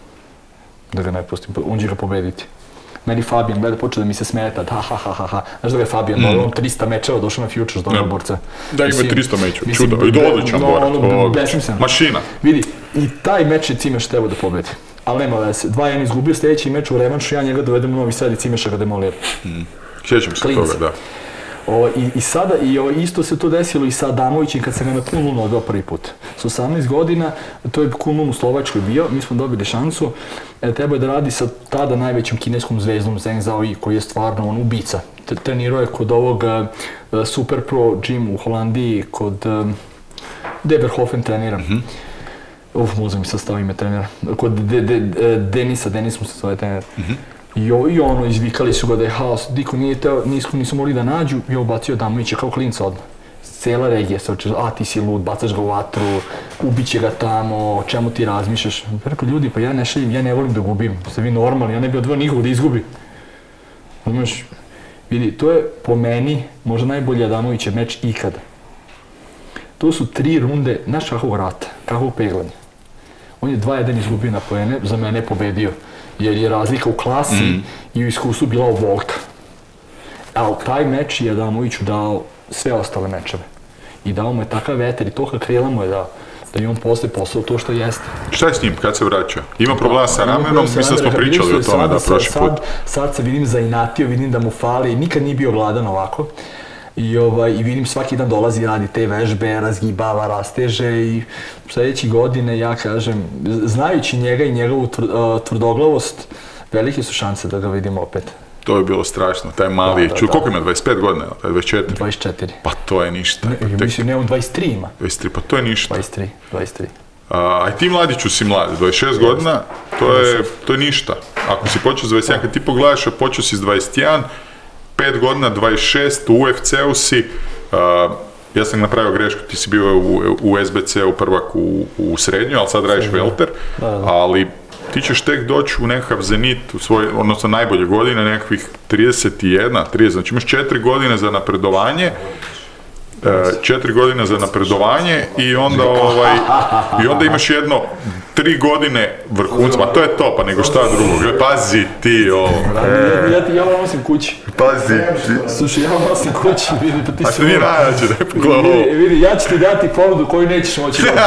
da ga ne pustim, on će ga pobediti. Meni Fabijan gleda, počeo da mi se smeta, ha ha ha ha ha. Znaš da ga je Fabijan, mm. on trista mečeva došao na Futures do ovog borca. Da, ima trista mečeva, čudo, i do odličan no, borac, ono, besmislen. Mašina. Vidi, i taj meč je Cimeš trebao da pobedi. Ali nema veze, dva jedan izgubio, sljedeći meč u revanšu, ja njega dovedem u Novi Sad i Cimeša ga demolira. Mm. Sjećam se Klinci. Toga, da. O, i, I sada, i o, isto se to desilo i sa Adamovićem kad sam ga na Kunlunu odveo prvi put. S osamnaest godina, to je Kunlun u Slovačkoj bio, mi smo dobili šansu, e, trebao je da radi sa tada najvećom kineskom zvezdom Zheng Zhaoyi, koji je stvarno on ubica. Trenirao je kod ovog uh, Super Pro Gym u Holandiji, kod um, Deberhofen trenira. Mm-hmm. Uf, muzem mi sastao ime trenera. Kod de, de, de, Denisa, Denis mu se zove trener. Mm-hmm. I, I ono, izvikali su ga da je haos, diko nije teo, nisu, nisu mogli da nađu i obacio Adamovića kao klinca odmah. Cijela regija se oče, a ti si lud, bacaš ga u vatru, ubiće ga tamo, o čemu ti razmišljaš. Rekao, ljudi, pa ja ne šalim, ja ne volim da gubim, ste vi normalni, ja ne bi odveo nikog da izgubi. Znaš, vidi, to je po meni možda najbolji Adamovićev meč ikada. To su tri runde, znaš kakvog rata, kakvog peglanja. On je dva jedan izgubio na poene, za mene je pobedio. Jer je razlika u klasi mm. i u iskustvu bila ovolika. Ali taj meč je Adamoviću dao sve ostale mečeve. I dao mu je takav veter i toga krila mu je dao, da je on posle poslao to što jeste. Šta je s njim kad se vraća? Ima problema sa ramenom, mislim da smo pričali o tome da prošli put. Sad, sad se vidim zainatio, vidim da mu fali, nikad nije bio gladan ovako. I, ovaj, i vidim svaki dan dolazi, radi te vežbe, razgibava, rasteže i sljedeći godine, ja kažem, znajući njega i njegovu tvrdoglavost, velike su šanse da ga vidimo opet. To je bilo strašno, taj mali, ču, koliko ima, dvadeset pet godina, dvadeset četiri? dvadeset četiri. Pa to je ništa. Ne, tek... mislim, ne, on dvadeset tri ima. dvadeset tri, pa to je ništa. dvadeset tri, dvadeset tri. A i ti mladiću si mlad, dvadeset šest godina, to je, to je ništa. Ako si počeo s dvadeset jedan, kad ti pogledaš, počeo si s dvadeset jedan, pet godina, dvadeset šest, u U F C-u si, uh, ja sam napravio grešku, ti si bio u, u S B C-u prvak u, u srednju, ali sad radiš welter, ali ti ćeš tek doći u nekakav zenit, u svoj, odnosno najbolje godine, nekakvih trideset jedan, trideset, znači imaš četiri godine za napredovanje, četiri godine za napredovanje i onda ovaj, i onda imaš jedno tri godine vrhunca, ma to je to, pa nego šta drugo, pazi ti ovo. E, ja, ja vam nosim kući. Pazi ti. Slušaj, ja vam nosim kući, vidi, pa ti a se... A ti nije najjače, daj pogledaj ovo. Vidi, vidi, ja ću ti dati ponudu koju nećeš moći dobiti.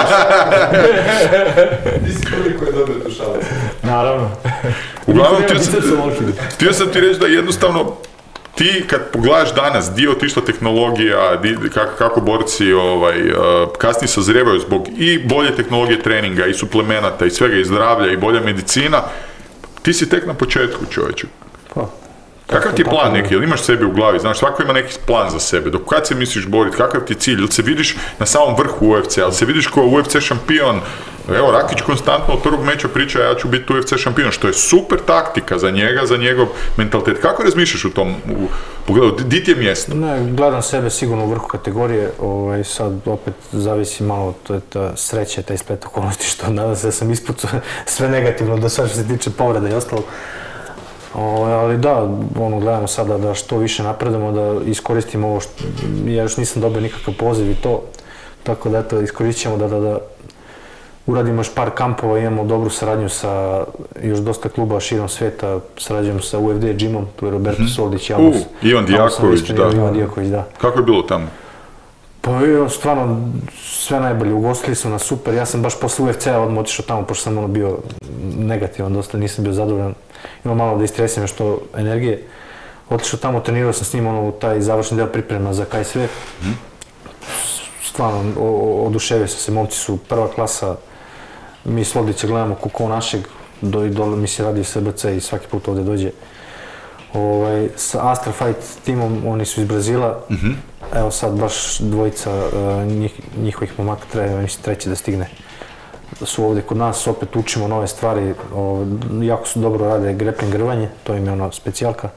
Ti si prvi koji je dobio tu šalu. Naravno. Uglavnom, htio sam, htio sam ti reći da jednostavno ti kad pogledaš danas dio otišla tehnologija, di, kako, kako borci ovaj, uh, kasnije sazrijevaju zbog i bolje tehnologije treninga i suplemenata i svega i zdravlja i bolja medicina, ti si tek na početku, čovječe. Pa, kakav ti je plan neki, jel imaš sebi u glavi, znaš, svako ima neki plan za sebe, dok kad se misliš boriti, kakav ti je cilj, jel se vidiš na samom vrhu U F C, jel se vidiš kao U F C šampion, evo Rakić konstantno od prvog meča priča ja ću biti U F C šampion, što je super taktika za njega, za njegov mentalitet, kako razmišljaš u tom pogledu, di ti je mjesto? Ne, gledam sebe sigurno u vrhu kategorije, ovaj, sad opet zavisi malo, to je ta sreća, taj splet okolnosti, što nadam se da sam ispucao sve negativno do sad što se tiče povreda i ostalo. O, ali da, ono, gledamo sada da što više napredamo, da iskoristimo ovo što, ja još nisam dobio nikakav poziv i to, tako da eto, iskoristit ćemo da, da, da uradimo još par kampova, imamo dobru saradnju sa još dosta kluba širom svijeta, sarađujemo sa U F D Gymom, tu je Roberto mm-hmm. Soldić, Javos. Uh, Ivan Dijaković, da. Ivan Dijaković, da. Kako je bilo tamo? Pa je stvarno sve najbolje, ugostili su nas super, ja sam baš posle U F C-a odmah otišao tamo, pošto sam ono bio negativan, dosta nisam bio zadovoljan. Imao malo da istresem još to energije. Otišao tamo, trenirao sam s njim ono, taj završni deo priprema za K S V. Mm. Stvarno, oduševio sam se, momci su prva klasa. Mi s Lodića gledamo kuko našeg, do i dole mi se radi S B C i svaki put ovdje dođe. Ovaj, sa Astra Fight timom, oni su iz Brazila. Mm-hmm. Evo sad baš dvojica njih, njihovih momaka treba, mislim, treći da stigne. Su ovdje kod nas, opet učimo nove stvari, o, jako su dobro rade grappling grvanje, to im je ono specijalka.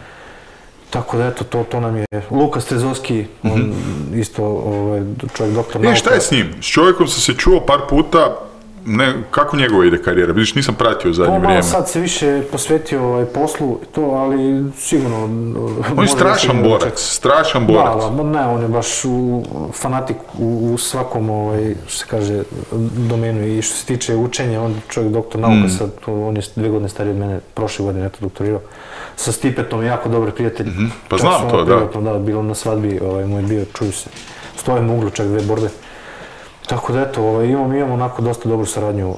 Tako da eto, to, to nam je Lukas Trezovski, on mm-hmm. isto ovaj, čovjek doktor nauka. E, šta je s njim? S čovjekom sam se čuo par puta, ne, kako njegova ide karijera? Vidiš, nisam pratio u zadnje vrijeme. Sad se više posvetio ovaj, poslu, to, ali sigurno... On je strašan borac, strašan borac. Da, da, ne, on je baš u, fanatik u, u svakom, ovaj, što se kaže, domenu i što se tiče učenja, on je čovjek doktor nauka, mm. sad, on je dvije godine stariji od mene, prošle godine je to doktorirao. Sa Stipetom je jako dobar prijatelj. Mm-hmm. Pa znam to, privatno, da. Da, bilo na svadbi, ovaj, moj bio, čuju se, stojimo u uglu, čak dve borbe. Tako da eto, ovaj, imamo, imamo onako dosta dobru saradnju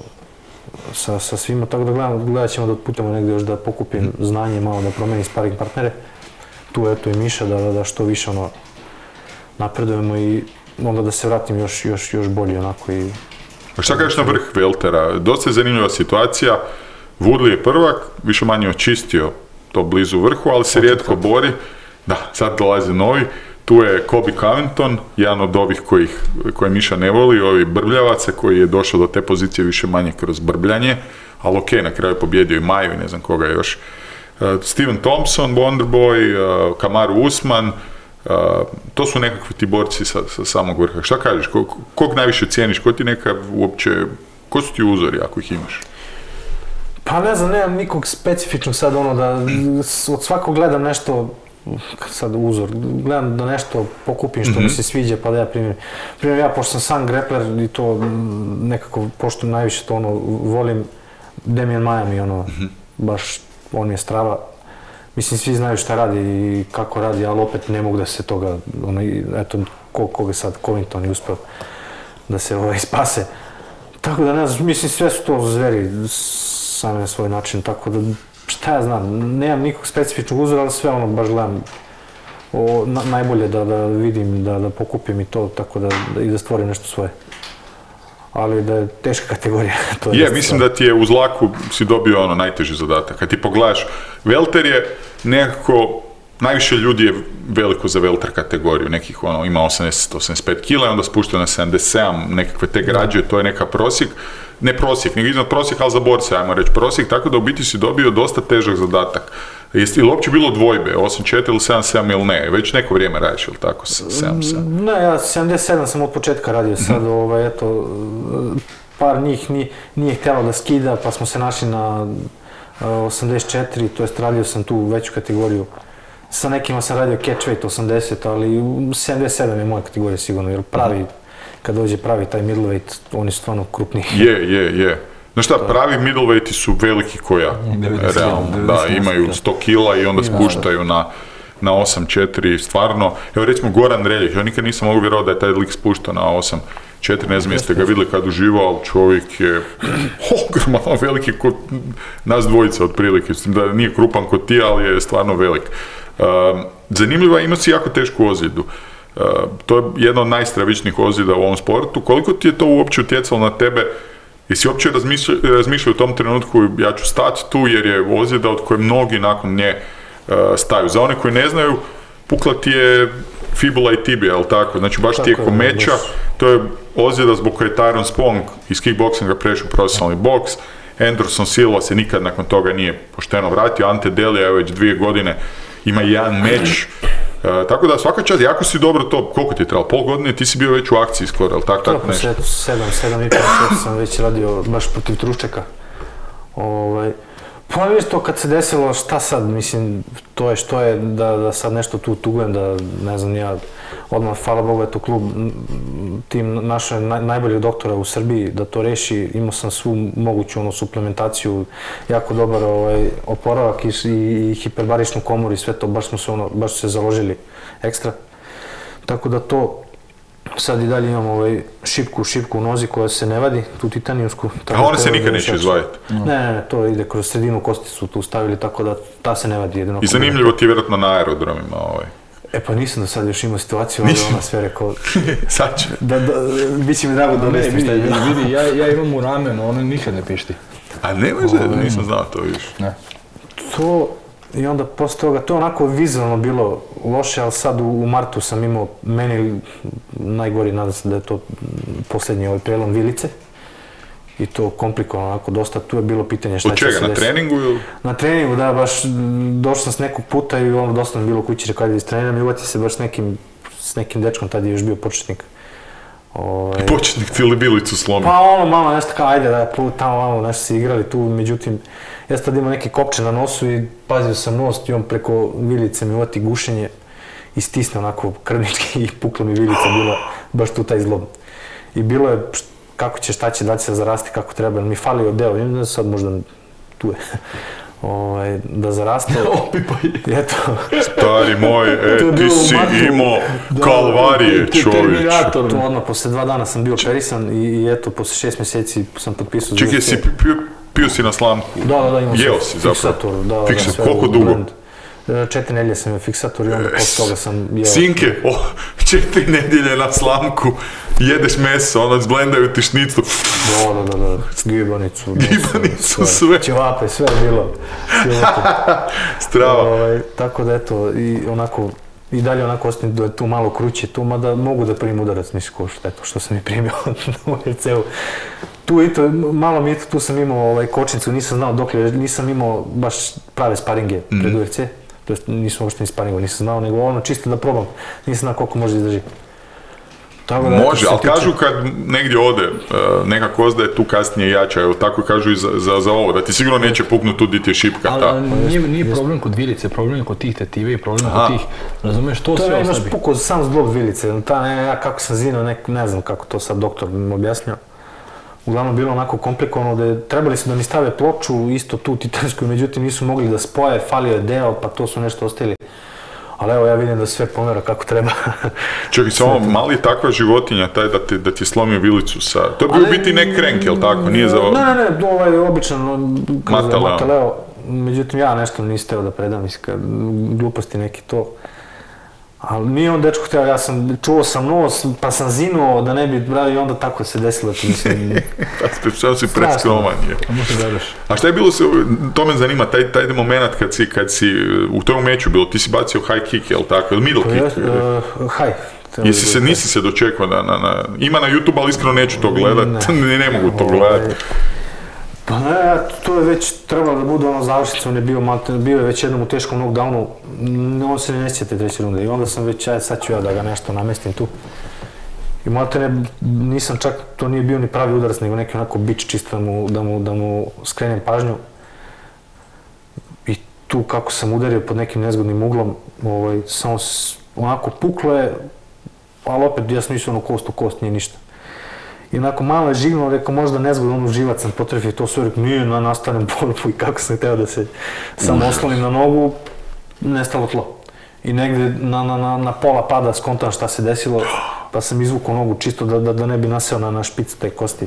sa, sa svima, tako da gledamo, gledat ćemo da otputamo negdje još da pokupim mm. znanje, malo da promenim sparing partnere. Tu eto i Miša, da, da, da što više ono napredujemo i onda da se vratim još, još, još bolje onako i... A šta kažeš na vrh weltera? Dosta je zanimljiva situacija, Woodley je prvak, više manje očistio to blizu vrhu, ali se rijetko bori. Da, sad dolazi novi. Tu je Colby Covington, jedan od ovih kojih, koje Miša ne voli, ovi brbljavaca koji je došao do te pozicije više manje kroz brbljanje, ali ok, na kraju je pobjedio i Maju i ne znam koga još. Uh, Steven Thompson, Wonderboy, uh, Kamaru Usman, uh, to su nekakvi ti borci sa, sa samog vrha. Šta kažeš, ko, kog najviše cijeniš, ko ti neka uopće, ko su ti uzori ako ih imaš? Pa ne znam, nemam nikog specifičnog sad ono da od svakog gledam nešto, sad uzor, gledam da nešto pokupim što mm-hmm. mi se sviđa pa da ja primim. Primjer, ja pošto sam sam grappler i to nekako, pošto najviše to ono volim, Demian Maia mi ono, mm-hmm. baš on je strava. Mislim, svi znaju šta radi i kako radi, ali opet ne mogu da se toga, ono, eto, koga sad, Covington je uspio da se ovaj, spase. Tako da ne znam, mislim, sve su to zveri same na svoj način, tako da šta ja znam, nemam nikog specifičnog uzora, ali sve ono baš gledam o, na, najbolje da, da vidim, da, da pokupim i to, tako da, da, i da stvorim nešto svoje. Ali da je teška kategorija. To je, je mislim da ti je uz laku si dobio ono najteži zadatak. Kad ti pogledaš, welter je nekako, najviše ljudi je veliko za welter kategoriju, nekih ono, ima osamdeset do osamdeset pet kila i onda spuštaju na sedamdeset sedam, nekakve te građe, to je neka prosjek. Ne prosjek, nego iznad prosjek, ali za borce, ajmo reći prosjek, tako da u biti si dobio dosta težak zadatak. Jeste li uopće bilo dvojbe, osam četiri ili sedam sedam ili ne? Već neko vrijeme radiš, ili tako, sedam sedam? Ne, ja sedamdeset sedam sam od početka radio, sad, mm-hmm. ovaj, eto, par njih nije, nije htjelo da skida, pa smo se našli na osamdeset četiri, to jest radio sam tu veću kategoriju. Sa nekima sam radio catchweight osamdeset, ali sedamdeset sedam je moja kategorija sigurno, jer pravi, kad dođe pravi taj middleweight, oni su stvarno krupniji. Je, je, je. Znaš šta, pravi middleweighti su veliki ko ja, realno, da, imaju sto kila i onda spuštaju na, na osam četiri, stvarno. Evo recimo Goran Reljić, ja nikad nisam mogu vjerovati da je taj lik spuštao na osam četiri, ne znam jeste ga vidjeli kad uživo, ali čovjek je ogroman, veliki kod nas dvojica otprilike, s tim da nije krupan kod ti, ali je stvarno velik. Uh, zanimljivo je, imao si jako tešku ozljedu. Uh, to je jedna od najstravičnijih ozljeda u ovom sportu. Koliko ti je to uopće utjecalo na tebe? Jesi uopće razmišljao u tom trenutku, ja ću stati tu jer je ozljeda od koje mnogi nakon nje uh, staju. Za one koji ne znaju, pukla ti je fibula i tibia, jel tako? Znači baš ti je komeća, to je ozljeda zbog koje je Tyrone Spong iz kickboxinga prešao u profesionalni boks. Anderson Silva se nikad nakon toga nije pošteno vratio, Ante Delija je već dvije godine ima jedan meč. Uh, tako da svaka čast, jako si dobro to, koliko ti je trebalo, pol godine, ti si bio već u akciji skoro, jel tako, tako nešto? sedam, sedam i pol sam već radio baš protiv Truščeka. Ovaj, pa vidiš to kad se desilo, šta sad, mislim, to je što je, da, da sad nešto tu tugujem, da ne znam, ja odmah, hvala Bogu, eto klub, tim našeg naj, najboljeg doktora u Srbiji da to reši, imao sam svu moguću ono, suplementaciju, jako dobar ovaj, oporavak i, i, i hiperbaričnu komoru i sve to, baš smo se ono, baš su se založili ekstra. Tako da to, sad i dalje imam ovaj šipku, šipku u nozi koja se ne vadi, tu titanijumsku. A ona se nikad neće izvaditi? Ne, ne, ne, to ide kroz sredinu kosticu tu stavili, tako da ta se ne vadi jedino. I zanimljivo ti je vjerojatno na aerodromima ovaj. E pa nisam do sad još imao situaciju, ali ona sve rekao... Sad će. Da, da, bit će mi drago da ne vidi, vidi, vidi, ja, ja imam u ramenu, ono nikad ne pišti. A nema se, nisam znao to više. Ne. To, i onda posle toga, to je onako vizualno bilo loše, ali sad u, u martu sam imao, meni najgori, nadam se da je to posljednji ovaj prelom vilice. I to komplikovano, onako dosta, tu je bilo pitanje šta će se desiti. Od čega, na treningu ili? Na treningu, da, baš došao sam s nekog puta i ono dosta mi bilo kući, rekao ajde istreniram i uvati se baš s nekim, s nekim dečkom, tad je još bio početnik. Ovaj... Početnik ti li bilicu slomi? Pa ono malo nešto kao ajde da tamo malo nešto se igrali tu, međutim, ja sam tad imao neke kopče na nosu i pazio sam nos i on preko vilice mi uvati gušenje i stisne onako krvnički i pukla mi vilica, bila baš tu taj zlob. I bilo je kako će, šta će, da će se zarasti kako treba, mi falio deo, vidim sad možda tu je, ovaj, da zaraste. Opipaj. Eto. Stari moj, e, ti si imao kalvarije, čovječe. To odmah, poslije dva dana sam bio operisan i, i eto, poslije šest mjeseci sam potpisao... Čekaj, si pio, pio si na slamku? Da, da, da, imao Jeo sam si fiksator. Da, da, fiksator, koliko dugo? Blend. Četiri nedjelje sam imao fiksator i onda posle toga sam jeo... Sinke, o, četiri nedjelje na slamku, jedeš meso, onda zblendaju ti šnicu. Da, da, da, da, gibanicu. Gibanicu, sve. Ćevape, sve je bilo. Strava. Ovaj, tako da eto, i onako, i dalje onako ostajem da je tu malo kruće tu, mada mogu da primim udarac, mislim ko što, eto, što sam i primio u U F C-u. Tu i to, malo mi tu sam imao ovaj, kočnicu, nisam znao dokle, nisam imao baš prave sparinge pred U F C. To jest nisam uopšte ni sparingo, nisam znao, nego ono čisto da probam, nisam znao koliko može izdrži. Da, može, ali tiče... kažu kad negdje ode, neka kozda je tu kasnije jača, evo tako kažu i za, za, za ovo, da ti sigurno neće puknuti tu di ti je šipka. Ali ta. Nije, nije problem kod vilice, problem je kod tih tetive i problem kod tih, razumiješ, to, to sve oslabi. To je imaš pukao sam zbog vilice, ta, ne, ja kako sam zinao, ne, ne znam kako to sad doktor mi objasnio. Uglavnom bilo onako komplikovano da je, trebali su da mi stave ploču, isto tu titansku, međutim nisu mogli da spoje, falio je deo, pa to su nešto ostavili. Ali evo ja vidim da sve pomera kako treba. Čekaj, samo mali takva životinja, taj da ti, da ti slomi vilicu sa... To je bio biti nek krenk, jel tako? Nije za... Ne, ne, ne, ovaj običan mataleo. Međutim ja nešto nisam teo da predam, gluposti neki to. Ali nije on dečko htio, ja sam čuo sam nos, pa sam zinuo da ne bi brao i onda tako se desilo. Mislim... Pa sam si predskroman je. A šta je bilo se, to me zanima, taj, taj moment kad si, kad si u tom meću bilo, ti si bacio high kick, jel tako, ili middle kick? Uh, high. Jesi se, nisi se dočekao na, na, na, ima na YouTube, ali iskreno neću to gledat, ne, ne mogu to gledat. Pa ne, to je već trebalo da bude ono završnicu, on je bio, bio je već jednom u teškom knockdownu, on se ne sjeća te treće runde i onda sam već, aj sad ću ja da ga nešto namestim tu. I I molte ne, nisam čak, to nije bio ni pravi udarac, nego neki onako bič čisto da mu, da mu, da mu skrenem pažnju. I tu kako sam udario pod nekim nezgodnim uglom, ovaj, samo onako puklo je, ali opet ja sam mislio ono kost u kost, nije ništa. I onako malo je žignuo, rekao možda nezgodno, ono živac sam potrefio to sve, rekao nije, na nastanem borbu i kako sam htio da se samo oslonim na nogu, nestalo tlo. I negdje na, na, na, na pola pada skontam šta se desilo, pa sam izvukao nogu čisto da, da, da ne bi naseo na, na špicu te kosti.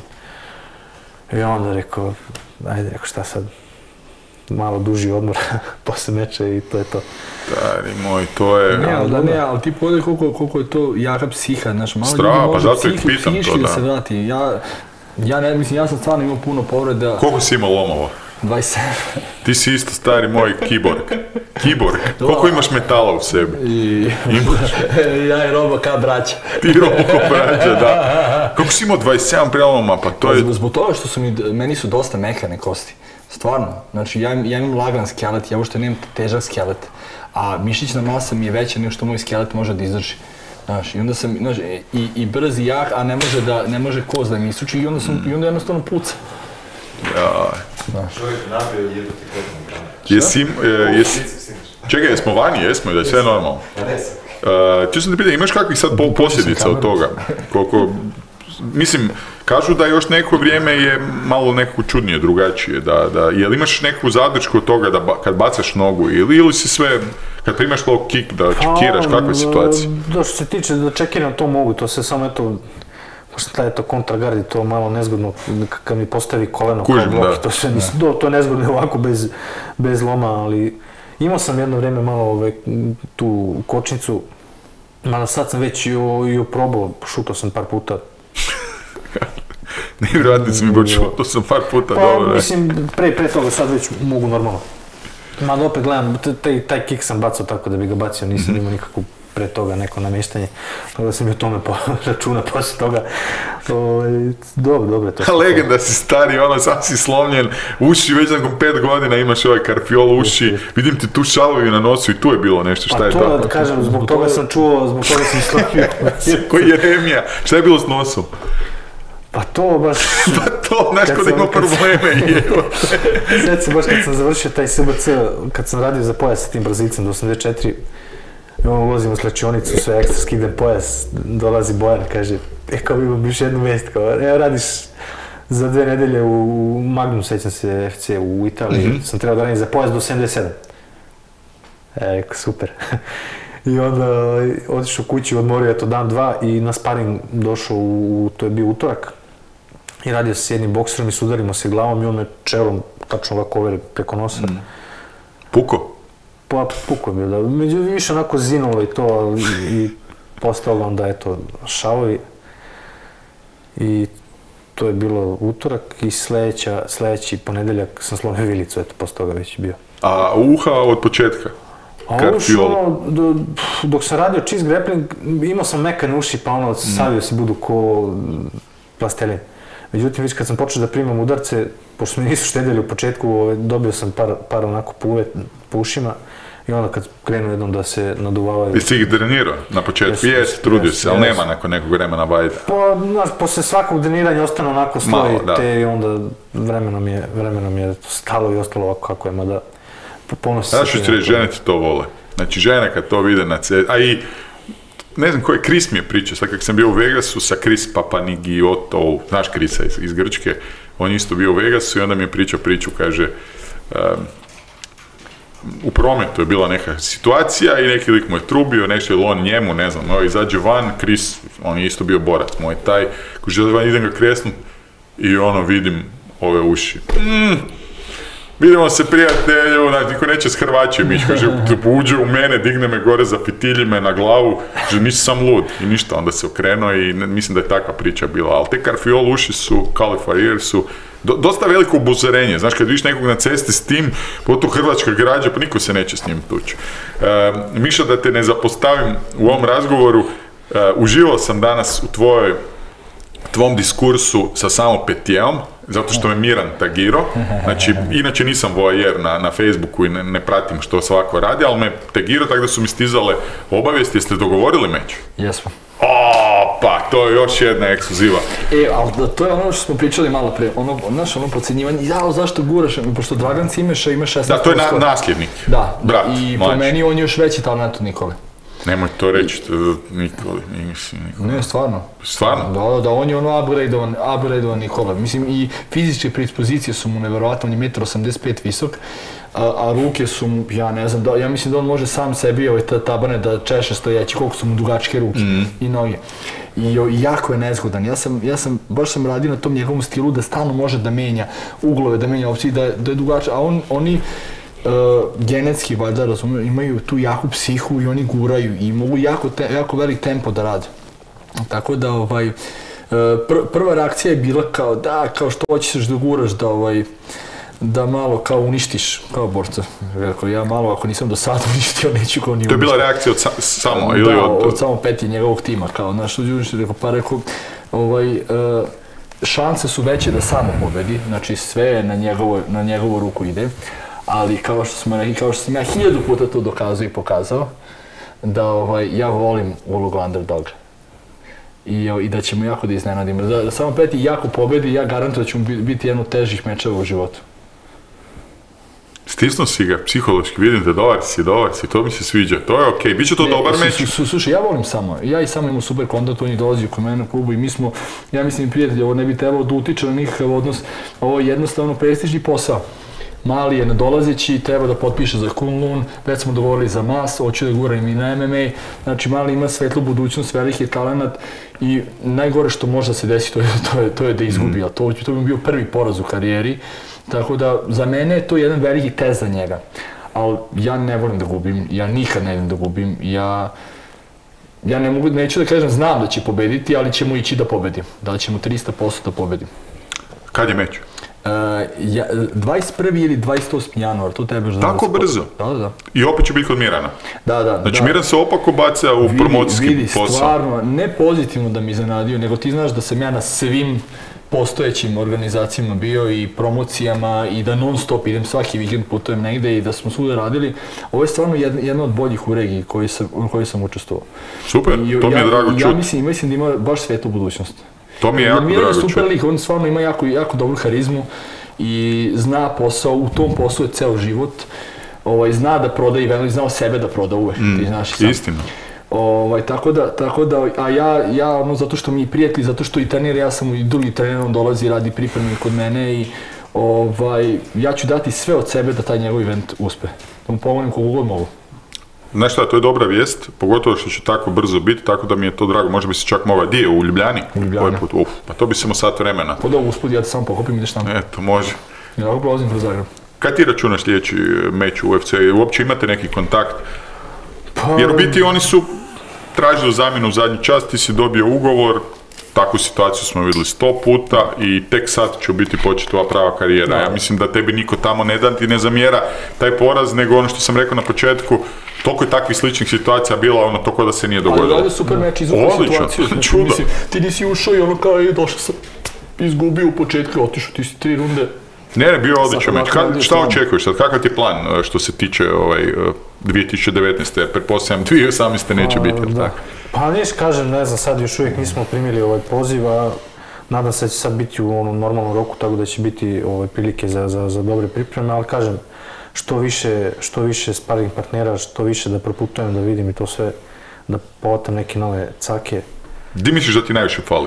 I onda rekao, ajde, rekao šta sad, malo duži odmor posle meča i to je to. Stari moj, to je... Ne, ali, da, ne, ali ti pogledaj koliko, koliko je to jaka psiha, znaš, malo Strava, ljudi pa može zato ih psihi, pitam psihički to, da da. se vrati. Ja, ja ne, mislim, ja sam stvarno imao puno povreda. Koliko si imao lomova? dvadeset sedam. Ti si isto stari moj kiborg. Kiborg. Koliko imaš metala u sebi? I... ja i Robo ka braća. Ti Robo ko braća, da. Koliko si imao dvadeset sedam preloma, pa to je... Zbog toga što su mi, meni su dosta mekane kosti. Stvarno. Znači, ja, ja imam lagan skelet, ja uopšte nemam težak skelet. A mišićna masa mi je veća nego što moj skelet može da izdrži. Znaš, i onda sam, znaš, i, i brz i jak, a ne može da, ne može kost da mi isuči i onda sam, i onda jednostavno puca. Ja. Čovjek nabio jednu ti kodnu granu. Jesi, e, jesi... Čekaj, jesmo vani, jesmo i da je sve normalno. Ja ne sam. Uh, Čisto te pitam, imaš kakvih sad pol posljedica od toga? Koliko, mislim, kažu da još neko vrijeme je malo nekako čudnije, drugačije, da, da, jel imaš neku zadršku od toga da ba, kad bacaš nogu ili, ili si sve, kad primaš low kick da čekiraš, kakva je situacija? Da, što se tiče da čekiram, to mogu, to se samo eto, pošto taj je to kontragardi, to malo nezgodno, kad mi postavi koleno Kužim, kao blok, da. to sve, mislim, do, to je nezgodno ovako bez, bez loma, ali imao sam jedno vrijeme malo ove, tu kočnicu, mada sad sam već i, o, i oprobao, šutao sam par puta. Nevjerojatno si mi baš šutao sam par puta, Pa, dobro. mislim, pre, pre toga sad već mogu normalno. Mada opet gledam, taj, taj kick sam bacao tako da bi ga bacio, nisam imao nikakvu pre toga neko namještanje, tako da sam i o tome po, računa poslije toga. O, dobro, dobro je to. A legenda si stari, ono, sam si slomljen, uši već nakon pet godina imaš ovaj karfiol uši, vidim ti tu šalovi na nosu i tu je bilo nešto, šta Pa je to, tako? da kažem, zbog toga sam čuo, zbog toga sam slomio. Koji je Jeremija, šta je bilo s nosom? Pa to baš... Pa to, znaš Kad ko da sam- ima kad sam- probleme i evo. Sjeti se baš kad sam završio taj S B C, kad sam radio za pojas sa tim Brazilcem do osamdeset četiri, i on ulazim u slačionicu, sve ekstra, skidem pojas, dolazi Bojan, kaže, e kao imam još jednu vijest, kao, evo radiš za dve nedelje u Magnum, sećam se, F C u Italiji, Mhm. sam trebao da radim za pojas do sedamdeset sedam. E, rekao, super. I onda ovaj, otišao kući, odmorio je to dan, dva i na sparing došao u, to je bio utorak. I radio se s jednim bokserom i sudarimo se glavom i on me čelom tačno ovako overi preko nosa. Puko? Pa puko je bio, da. Među više onako zinulo i to, ali i postalo onda eto šavovi. I to je bilo utorak i sljedeća, sljedeći ponedeljak sam slomio vilicu, eto, posle toga već je bio. A uha od početka? A Karfiol. uši, ono, do, dok sam radio cheese grappling, imao sam mekane uši, pa ono, savio se budu ko plastelin. Međutim, već kad sam počeo da primam udarce, pošto mi nisu štedjeli u početku, ovaj, dobio sam par, par onako puve po ušima i onda kad krenu jednom da se naduvavaju... Jesi ih trenirao na početku? Jesu, Jesi, jesu, trudio jesu, se, ali jesu. nema nakon nekog vremena bajda. Pa, znaš, posle svakog treniranja ostane onako stoji, Malo, da. te i onda vremenom je, vremenom je stalo i ostalo ovako kako je, mada ponosi se... Znaš što ću time reći, na to. žene ti to vole. Znači, žene kad to vide na ce... A i, ne znam koji Chris mi je pričao, sad kak sam bio u Vegasu sa Chris Papanigiotou, znaš Chrisa iz, iz Grčke, on je isto bio u Vegasu i onda mi je pričao priču, kaže, um, u prometu je bila neka situacija i neki lik mu je trubio, nešto je on njemu, ne znam, ovaj izađe van, Chris, on je isto bio borac moj taj, koji žele van, idem ga kresnut i ono vidim ove uši. Mm, vidimo se prijatelju, znači, niko neće s Hrvaćem ići, kaže, uđe u mene, digne me gore, zafitilji me na glavu, kaže, nisi sam lud i ništa, onda se okrenuo i ne, mislim da je takva priča bila, ali te karfiol uši su, Califarier su, do, dosta veliko upozorenje, znaš, kad vidiš nekog na cesti s tim, pogotovo hrvačka građa, pa niko se neće s njim tući. E, Miša, da te ne zapostavim u ovom razgovoru, e, uživao sam danas u tvojoj tvom diskursu sa samo petijeom, zato što me Miran tagirao. Znači, inače nisam voajer na, na Facebooku i ne, ne pratim što svako radi, ali me tagirao tako da su mi stizale obavijesti. Jeste dogovorili meč? Jesmo. O, Opa, to je još jedna ekskluziva. E, ali to je ono što smo pričali malo pre, ono, znaš, ono podcjenjivanje, jao, zašto guraš, pošto Dragan Cimeša ima šesnaest Da, posto. to je na, nasljednik. Da, Brat, i mlađi. po meni on je još veći talent od Nikole. Nemoj to reći, to, Nikoli, nisi Nikola. Ne, stvarno. Stvarno? Da, da, on je ono upgradeovan, upgradeovan Nikola. Mislim, i fizičke predispozicije su mu nevjerovatne, on je jedan osamdeset pet visok, a, a ruke su mu, ja ne znam, da, ja mislim da on može sam sebi ove tabane da češe stojeći, koliko su mu dugačke ruke mm. i noge. I, o, i jako je nezgodan. Ja sam, ja sam, baš sam radio na tom njegovom stilu da stalno može da menja uglove, da menja opcije, da, da je dugač, a on, oni Uh, genetski, valjda, razumiju, imaju tu jaku psihu i oni guraju i mogu jako, te, jako velik tempo da rade. Tako da, ovaj, uh, pr prva reakcija je bila kao, da, kao što hoćeš da guraš, da, ovaj, da malo kao uništiš, kao borca. Rekao, ja malo, ako nisam do sada uništio, neću kao ni uništio. To je bila reakcija od sa samo, da, ili od... od samo peti njegovog tima, kao, znaš, uništio, rekao, pa rekao, ovaj, uh, šanse su veće da samo pobedi, znači sve na njegovu, na njegovu ruku ide. Ali kao što smo rekli, kao što sam ja hiljadu puta to dokazao i pokazao, da ovaj, ja volim ulogu underdoga. I, I da ćemo jako da iznenadimo. Da, da samo Peti jako pobedi, ja garantujem da ćemo biti jedan od težih mečeva u životu. Stisnuo si ga psihološki, vidim da dobar si, dobar si, to mi se sviđa, to je okej, okay. Biće to ne, dobar meč. Su, su, slušaj, ja volim samo, ja i samo imam super kontakt, on je dolazio kod mene u klubu i mi smo, ja mislim prijatelji, ovo ne bi trebalo da utiče na nikakav odnos, ovo je jednostavno prestižni posao. Mali je nadolazeći, treba da potpiše za Kunlun, već smo dogovorili za Mas, hoću da guram i na M M A, znači Mali ima svetlu budućnost, veliki talenat i najgore što može da se desi to je, to je, to je da izgubi, mm. a to, to bi bio prvi poraz u karijeri, tako da za mene je to jedan veliki test za njega, ali ja ne volim da gubim, ja nikad ne volim da gubim, ja Ja ne mogu, neću da kažem, znam da će pobediti, ali ćemo ići da pobedim, da li ćemo trista posto da pobedim. Kad je meč? Uh, ja, dvadeset prvi ili dvadeset osmi januar, to trebaš da... Tako da brzo? Da, da, da. I opet će biti kod Mirana? Da, da. Znači da. Miran se opako baca u vidi, promocijski vidi, posao? Vidi, stvarno, ne pozitivno da mi zanadio, nego ti znaš da sam ja na svim postojećim organizacijama bio i promocijama i da non stop idem svaki vikend putujem negde i da smo svuda radili. Ovo je stvarno jedna, jedna od boljih u regiji koji sam, u kojoj sam učestvovao. Super, I, to mi je ja, drago čuti. Ja mislim, mislim da ima baš svetlu budućnost. To mi je jako drago čuti. Miran je super lik, on stvarno ima jako, jako dobru harizmu i zna posao, u tom poslu je ceo život. Ovaj, zna da proda i veli, znao sebe da proda uvek, mm, ti znaš i sam. Istina. Ovaj, tako da, tako da, a ja, ja ono, zato što mi je prijatelj, zato što i trener, ja sam i drugi trener, on dolazi, radi pripreme kod mene i ovaj, ja ću dati sve od sebe da taj njegov event uspe. Da mu pomolim kogu god mogu. Znaš šta, to je dobra vijest, pogotovo što će tako brzo biti, tako da mi je to drago, možda bi se čak mogao, di je, u Ljubljani? U Ljubljani. Put, uf, pa to bi se mo sat vremena. Pa da, usput, ja te samo pokopim, ideš tamo. Eto, može. Ja tako prolazim kroz Zagreb. Kad ti računaš sljedeći meč u U F C? Uopće imate neki kontakt? Pa... Jer u biti oni su tražili zamjenu u zadnji čas, ti si dobio ugovor, takvu situaciju smo vidjeli sto puta i tek sad će biti početi ova prava karijera. Ja mislim da tebi niko tamo ne da ti ne zamjera taj poraz, nego ono što sam rekao na početku, toliko je takvih sličnih situacija bila, ono to ko da se nije dogodilo. Ali da je super meč iz ovu situaciju. Znači, mislim, ti nisi ušao i ono kao je došao sam, izgubio u početku, otišao, ti si tri runde. Ne, ne, bio odličan meč. Šta očekuješ sad? Kakav ti je plan što se tiče ovaj, dvije tisuće devetnaeste. Pretpostavljam, dvije tisuće osamnaeste neće biti, jel tako? Pa niš, kažem, ne znam, sad još uvijek nismo primili ovaj poziv, a nadam se da će sad biti u onom normalnom roku, tako da će biti ovaj, prilike za, za, za dobre pripreme, ali kažem, što više, što više sparing partnera, što više da proputujem, da vidim i to sve, da povatam neke nove cake. Di misliš da ti najviše fali?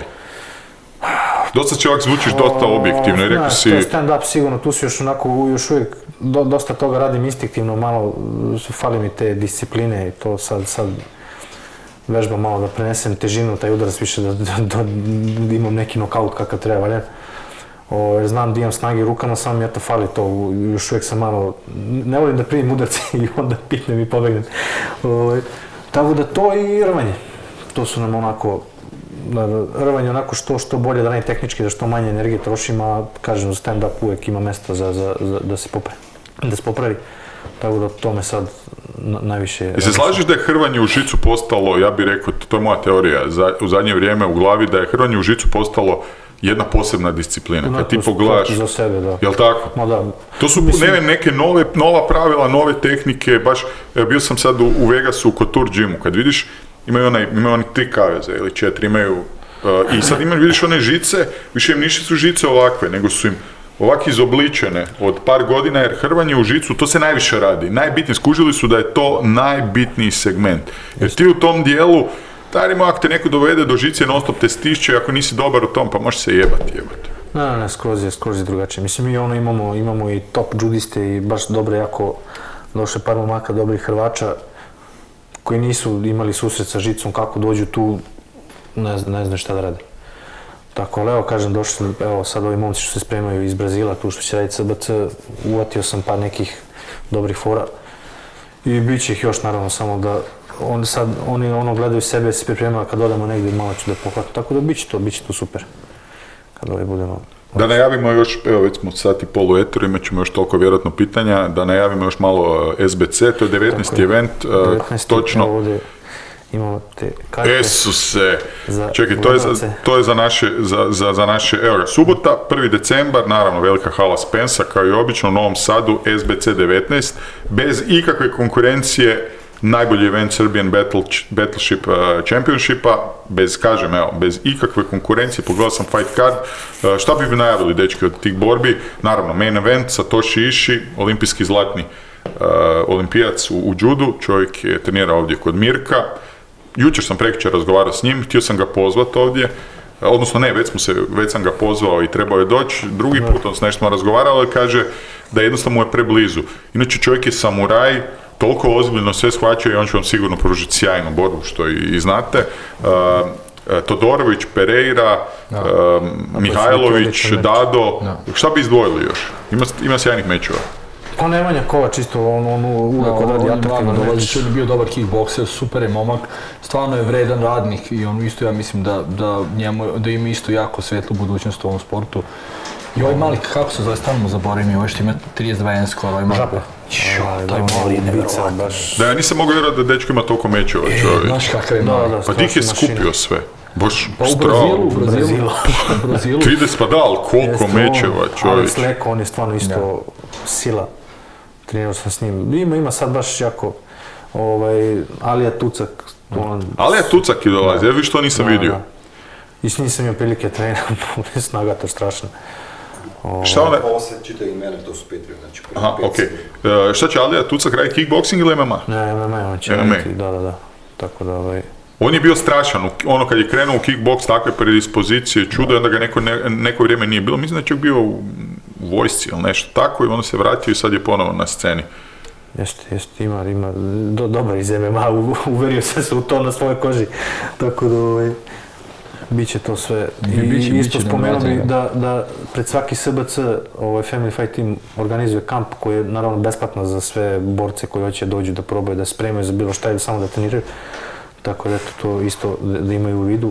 Dosta će ovak zvučiš dosta objektivno i rekao si... To je stand-up sigurno, tu si još onako, još uvijek do, dosta toga radim instinktivno, malo fali mi te discipline i to sad, sad vežbam malo da prenesem težinu, taj udarac više da, da, da, da imam neki nokaut kakav treba, ne? O, jer znam da imam snage rukama, samo mi eto fali to, još uvijek sam malo, ne volim da primim udarce i onda pitnem i pobegnem. O, tako da to i rvanje, to su nam onako, rvanje onako što, što bolje da ne tehnički, da što manje energije trošim, a kažem za stand-up uvijek ima mjesta za, za, za, da se popravi. Da se popravi. Tako da to me sad najviše... I se slažeš da je hrvanje u žicu postalo, ja bih rekao, to je moja teorija, za, u zadnje vrijeme u glavi, da je hrvanje u žicu postalo jedna posebna disciplina. Kad ti pogledaš, za sebe, da. Jel tako? Ma da. To su Mislim... ne, neke nove, nova pravila, nove tehnike, baš, bio sam sad u, u Vegasu, u Couture gymu, kad vidiš imaju onaj, imaju oni tri kaveze ili četiri, imaju, uh, i sad imaju, vidiš one žice, više im nisu žice ovakve, nego su im ovak izobličene od par godina, jer hrvanje u žicu, to se najviše radi. Najbitnije, skužili su da je to najbitniji segment. Jer ti u tom dijelu, starimo, ako te neko dovede do žice, non stop te stišće, ako nisi dobar u tom, pa možeš se jebati, jebati. Ne, ne, ne, skroz je, skroz je drugačije. Mislim, mi ono imamo, imamo i top judiste i baš dobre, jako došle par momaka, dobrih Hrvača, koji nisu imali susret sa žicom, kako dođu tu, ne znam, ne znam šta da radi. Tako, ali evo, kažem, došli, evo, sad ovi momci što se spremaju iz Brazila, tu što će raditi C B C, uvatio sam par nekih dobrih fora i bit će ih još, naravno, samo da on sad, oni ono gledaju sebe, se pripremaju, kad odemo negdje, malo ću da pohvatim, tako da bit će to, bit će to super, kad ovi budemo. Da najavimo još, evo već smo sat i pol u eteru, imat ćemo još toliko vjerojatno pitanja, da najavimo još malo S B C, to je devetnaesti event, devetnaesti točno. Evo ovdje imamo te karte. Esuse, za čekaj, to je, za, gledalce. to je za naše, za, za, za naše, evo ga, subota, prvi decembar, naravno velika hala Spensa, kao i obično u Novom Sadu, S B C devetnaest, bez ikakve konkurencije, najbolji event Serbian Battle, Battleship uh, Championshipa, bez, kažem, evo, bez ikakve konkurencije, pogledao sam fight card, uh, šta bi vi najavili, dečki, od tih borbi? Naravno, main event, Satoshi Ishii, olimpijski zlatni uh, olimpijac u, u judu, čovjek je trenirao ovdje kod Mirka, jučer sam prekjučer razgovarao s njim, htio sam ga pozvati ovdje, uh, odnosno ne, već, smo se, već sam ga pozvao i trebao je doći, drugi put, on s nešto smo razgovarali, ali kaže da jednostavno mu je preblizu. Inače, čovjek je samuraj, toliko ozbiljno sve shvaćaju i on će vam sigurno pružiti sjajnu borbu, što i, i znate. Uh, Todorović, Pereira, uh, Mihajlović, Dado, no. Šta bi izdvojili još? Ima, ima sjajnih mečeva. Pa Nemanja Kovač isto, on, on uvijek odradi atraktivan meč. On je bio dobar kickbokser, super je momak, stvarno je vredan radnik i on isto, ja mislim da, da, njemu, da ima isto jako svetlu budućnost u ovom sportu. I ovaj mali, kako se zove, stvarno mu zaboravim, ovaj što ima trideset dva en skoro, ovaj mali. Žapa. Ćo, taj mali je nevjerovatan. Da, ja nisam mogao vjerati da dečko ima toliko mečeva, čovjek. Znaš kakav je mali. Pa tih je skupio sve. Boš pa u Brazilu, u Brazilu. U Brazilu. trideset, pa da, ali koliko mečeva, čovjek. Alex Leko, on je stvarno isto sila. Trenirao sam s njim. Ima, ima sad baš jako, ovaj, Alija Tucak. On, Alija Tucak je dolazi, ja viš to nisam da, vidio. Da. I s njim sam imao prilike treniram, snagator strašno. Ovaj. Šta one? Ovo se čita imena, to su Patreon, znači aha, okej. Okay. Uh, šta će Alija Tucak raditi, kickboxing ili M M A? Ne, M M A, on će raditi, da, da, da. Tako da, ovaj... On je bio strašan, ono kad je krenuo u kickboks, takve predispozicije, čudo je onda ga neko, ne, neko vrijeme nije bilo, mislim da je čak bio u vojsci ili nešto tako i onda se vratio i sad je ponovo na sceni. Jeste, jeste, ima, ima, do, dobar iz M M A, u, uverio sam se u to na svojoj koži, tako da, ovaj, bit će to sve. I biće, isto spomenuo bi da, da pred svaki S B C ovaj Family Fight Team organizuje kamp koji je naravno besplatno za sve borce koji hoće dođu da probaju, da spremaju za bilo šta ili samo da treniraju. Tako da to isto da imaju u vidu.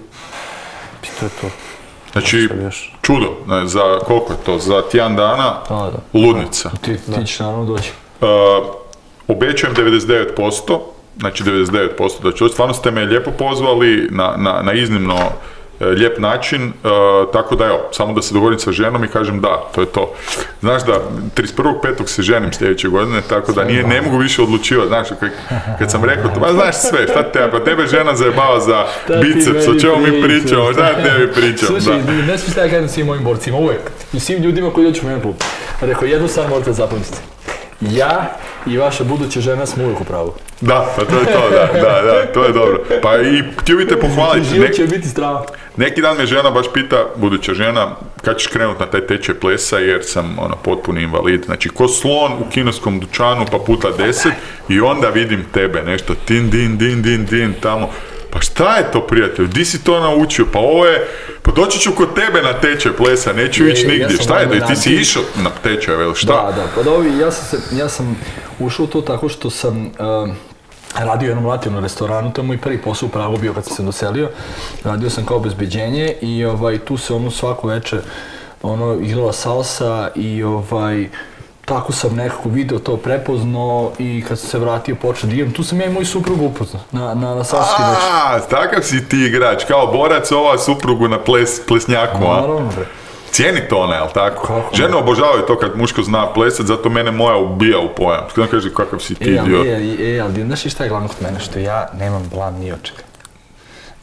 I to je to. Znači, čudo, ne, za koliko je to? Za tjedan dana, da, da. ludnica. Ti, ti ćeš naravno doći. Uh, obećujem devedeset devet posto, znači devedeset devet posto da ću, stvarno ste me lijepo pozvali na, na, na iznimno uh, lijep način, uh, tako da evo, samo da se dogovorim sa ženom i kažem da, to je to. Znaš da, trideset prvog petog se ženim sljedeće godine, tako da nije, ne mogu više odlučivati, znaš, kad, kad sam rekao, pa znaš sve, šta te, pa tebe žena zajebava za biceps, o čemu mi pričamo, šta tebi pričam, da. Slušaj, ne smiješ da ja kažem svim mojim borcima, uvijek, i svim ljudima koji dođu u mene klub. Rekao, jednu stvar morate zapamtiti. Ja i vaša buduća žena smo uvijek u pravu. Da, pa to je to, da, da, da, to je dobro. Pa i htio bi te pohvaliti. Život će biti strava. Neki dan me žena baš pita, buduća žena, kad ćeš krenuti na taj tečaj plesa jer sam ono, potpuni invalid. Znači, ko slon u kineskom dućanu pa puta deset i onda vidim tebe, nešto tin, din, din, din, din, tamo. Pa šta je to, prijatelj? Di si to naučio? Pa ovo je, pa doći ću kod tebe na tečaj plesa, neću ići nigdje. Ja šta je, da ti si išao na tečaj, ili šta? Da, da, pa da ovi, ja sam, se, ja sam ušao u to tako što sam uh, radio u jednom lativnom restoranu, to je moj prvi posao u Pragu bio kad sam se doselio. Radio sam kao obezbeđenje i ovaj, tu se ono svako večer ono, igrala salsa i ovaj, tako sam nekako video to prepoznao i kad sam se vratio počeo da igram, tu sam ja i moj suprug upoznao na, na, na salski večer. Aaa, takav si ti igrač, kao borac ova suprugu na ples, plesnjaku, a? Naravno, bre. Cijeni to ona, jel tako? Kako žene obožavaju to kad muško zna plesat, zato mene moja ubija u pojam. Kada kaže kakav si ti e, idiot. E, ali, e, ali znaš šta je glavno kod mene, što ja nemam blam ni od čega.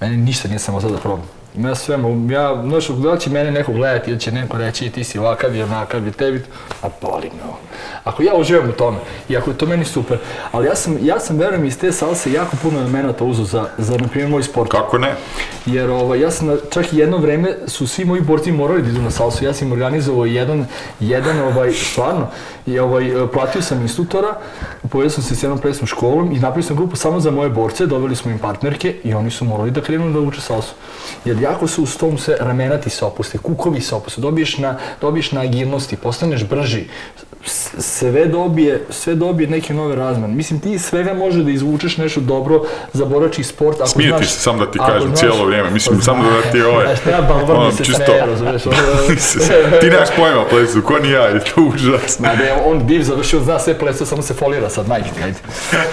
Meni ništa nije samo sada problem. Ja sve, ja, znaš, da li će mene neko gledati ili će neko reći ti si ovakav i onakav i tebi, a boli me ovo. Ako ja uživam u tome, i ako je to meni super, ali ja sam, ja sam verujem iz te salse jako puno elemenata uzeo za, za, na primjer, moj sport. Kako ne? Jer ovaj, ja sam, čak i jedno vreme su svi moji borci morali da idu na salsu, ja sam im organizovao jedan, jedan, ovaj, stvarno, i ovaj, platio sam instruktora, povezao sam se s jednom plesnom školom i napravio sam grupu samo za moje borce, doveli smo im partnerke i oni su morali da krenu da uče salsu. Jer jako se uz tom se ramena ti se opuste, kukovi se opuste, dobiješ na, dobiješ na agilnosti, postaneš brži, sve dobije, sve dobije neke nove razmene. Mislim, ti svega može da izvučeš nešto dobro za borački sport. Ako Smije znaš, ti se, sam da ti kažem cijelo vrijeme, mislim, samo da ti ovaj... Znaš, treba balvar mi se treje, razumiješ? Ti nemaš pojma plesu, ko ni ja, je to užasno. Da, on div završio, zna sve plesu, samo se folira sad, majke ti, ajde.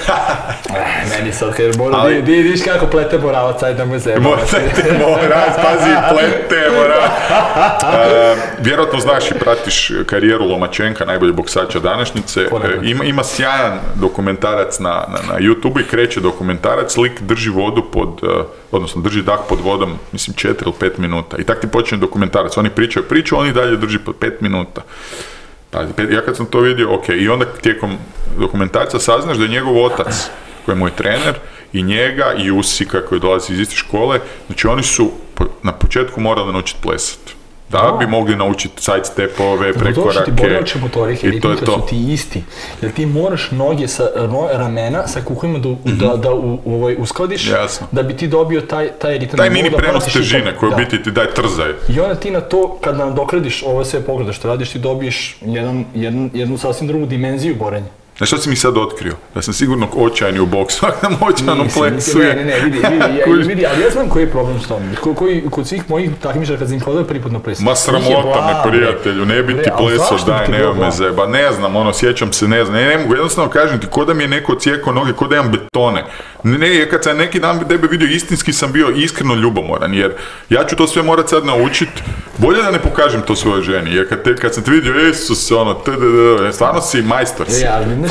Meni sad, jer mora, di, di, vidiš kako plete Moravac, ajde da me zema. Plete Moravac, pazi, plete Moravac. Vjerojatno znaš i pratiš karijeru Lomačenka, najbolji boksača današnjice. Ima, ima sjajan dokumentarac na, na, na YouTube i kreće dokumentarac, lik drži vodu pod, odnosno drži dah pod vodom, mislim, četiri ili pet minuta. I tak ti počne dokumentarac, oni pričaju priču, oni dalje drži pod pet minuta. Ja kad sam to vidio, ok, i onda tijekom dokumentarca saznaš da je njegov otac, koji je moj trener, i njega, i Usika koji dolazi iz iste škole, znači oni su na početku morali naučiti plesati. Da bi mogli naučiti side stepove, prekorake. Ti borlače motorike, ritmika su ti isti. Jer ti moraš noge sa no, ramena sa kukovima da, mm-hmm. da, da u, u, ovaj, uskladiš, jasno, da bi ti dobio taj, taj ritam. Taj mini prenos težine koji u biti ti daje trzaj. I onda ti na to, kad nam dokradiš ovo sve pogleda što radiš, ti dobiješ jedan, jedan, jednu sasvim drugu dimenziju borenja. Znaš što si mi sad otkrio? Da sam sigurno očajni u boksu, ako nam očajnom plesu je. Ne, ne, ne, vidi, vidi, vidi, ali ja znam koji je problem s tom. Ko, koji, kod svih mojih takmičara kad sam hodao pripadno plesu. Ma sramota me, prijatelju, ne bi ti pleso, daj, nema me zeba. Ne znam, ono, sjećam se, ne znam, ne, ne mogu, jednostavno kažem ti, ko da mi je neko cijekao noge, ko da imam betone. Ne, kad sam neki dan tebe vidio, istinski sam bio iskreno ljubomoran, jer ja ću to sve morat sad naučit, bolje da ne pokažem to svojoj ženi, jer kad, te, kad sam te vidio, Isus, ono, tdd, stvarno si majstor si.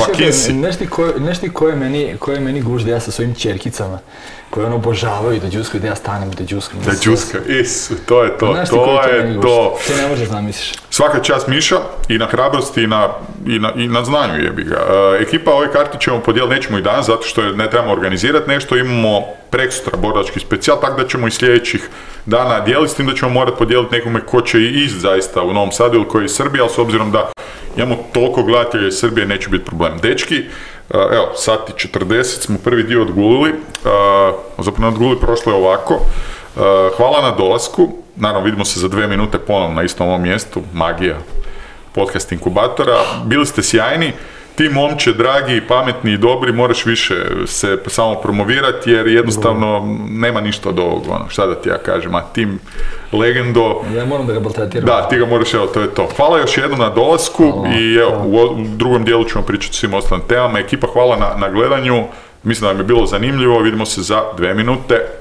Nešto koje meni, koje meni gužda, ja sa svojim čerkicama, koje ono obožavaju da džuskaju, da ja stanem da džuskam. Da džuskaju, isu, to je to, znaš to je to. Ti ne možeš zamisliš. Svaka čast Miša, i na hrabrosti, i na, i na, i na znanju jebi ga. E, ekipa ove karte ćemo podijeliti, nećemo i danas, zato što ne trebamo organizirati nešto, imamo preksutra borilački specijal, tako da ćemo i sljedećih dana dijeliti, s tim da ćemo morati podijeliti nekome ko će i iz zaista u Novom Sadu ili koji je iz Srbije, ali s obzirom da imamo toliko gledatelja iz Srbije, neće biti problem. Dečki, evo, sat i četrdeset smo prvi dio odgulili, zapravo ne odgulili, prošlo je ovako. Hvala na dolasku, naravno vidimo se za dve minute ponovno na istom ovom mjestu, magija podcast inkubatora, bili ste sjajni. Ti momče, dragi, pametni i dobri, moraš više se samo promovirati jer jednostavno nema ništa od ovog, ono, šta da ti ja kažem, a tim legendo... Ja moram da ga baltretiram. Da, ti ga moraš, evo, to je to. Hvala još jednom na dolasku. Hvala, i evo, hvala. U drugom dijelu ćemo pričati o svim ostalim temama. Ekipa, hvala na, na gledanju, mislim da vam je bilo zanimljivo, vidimo se za dve minute.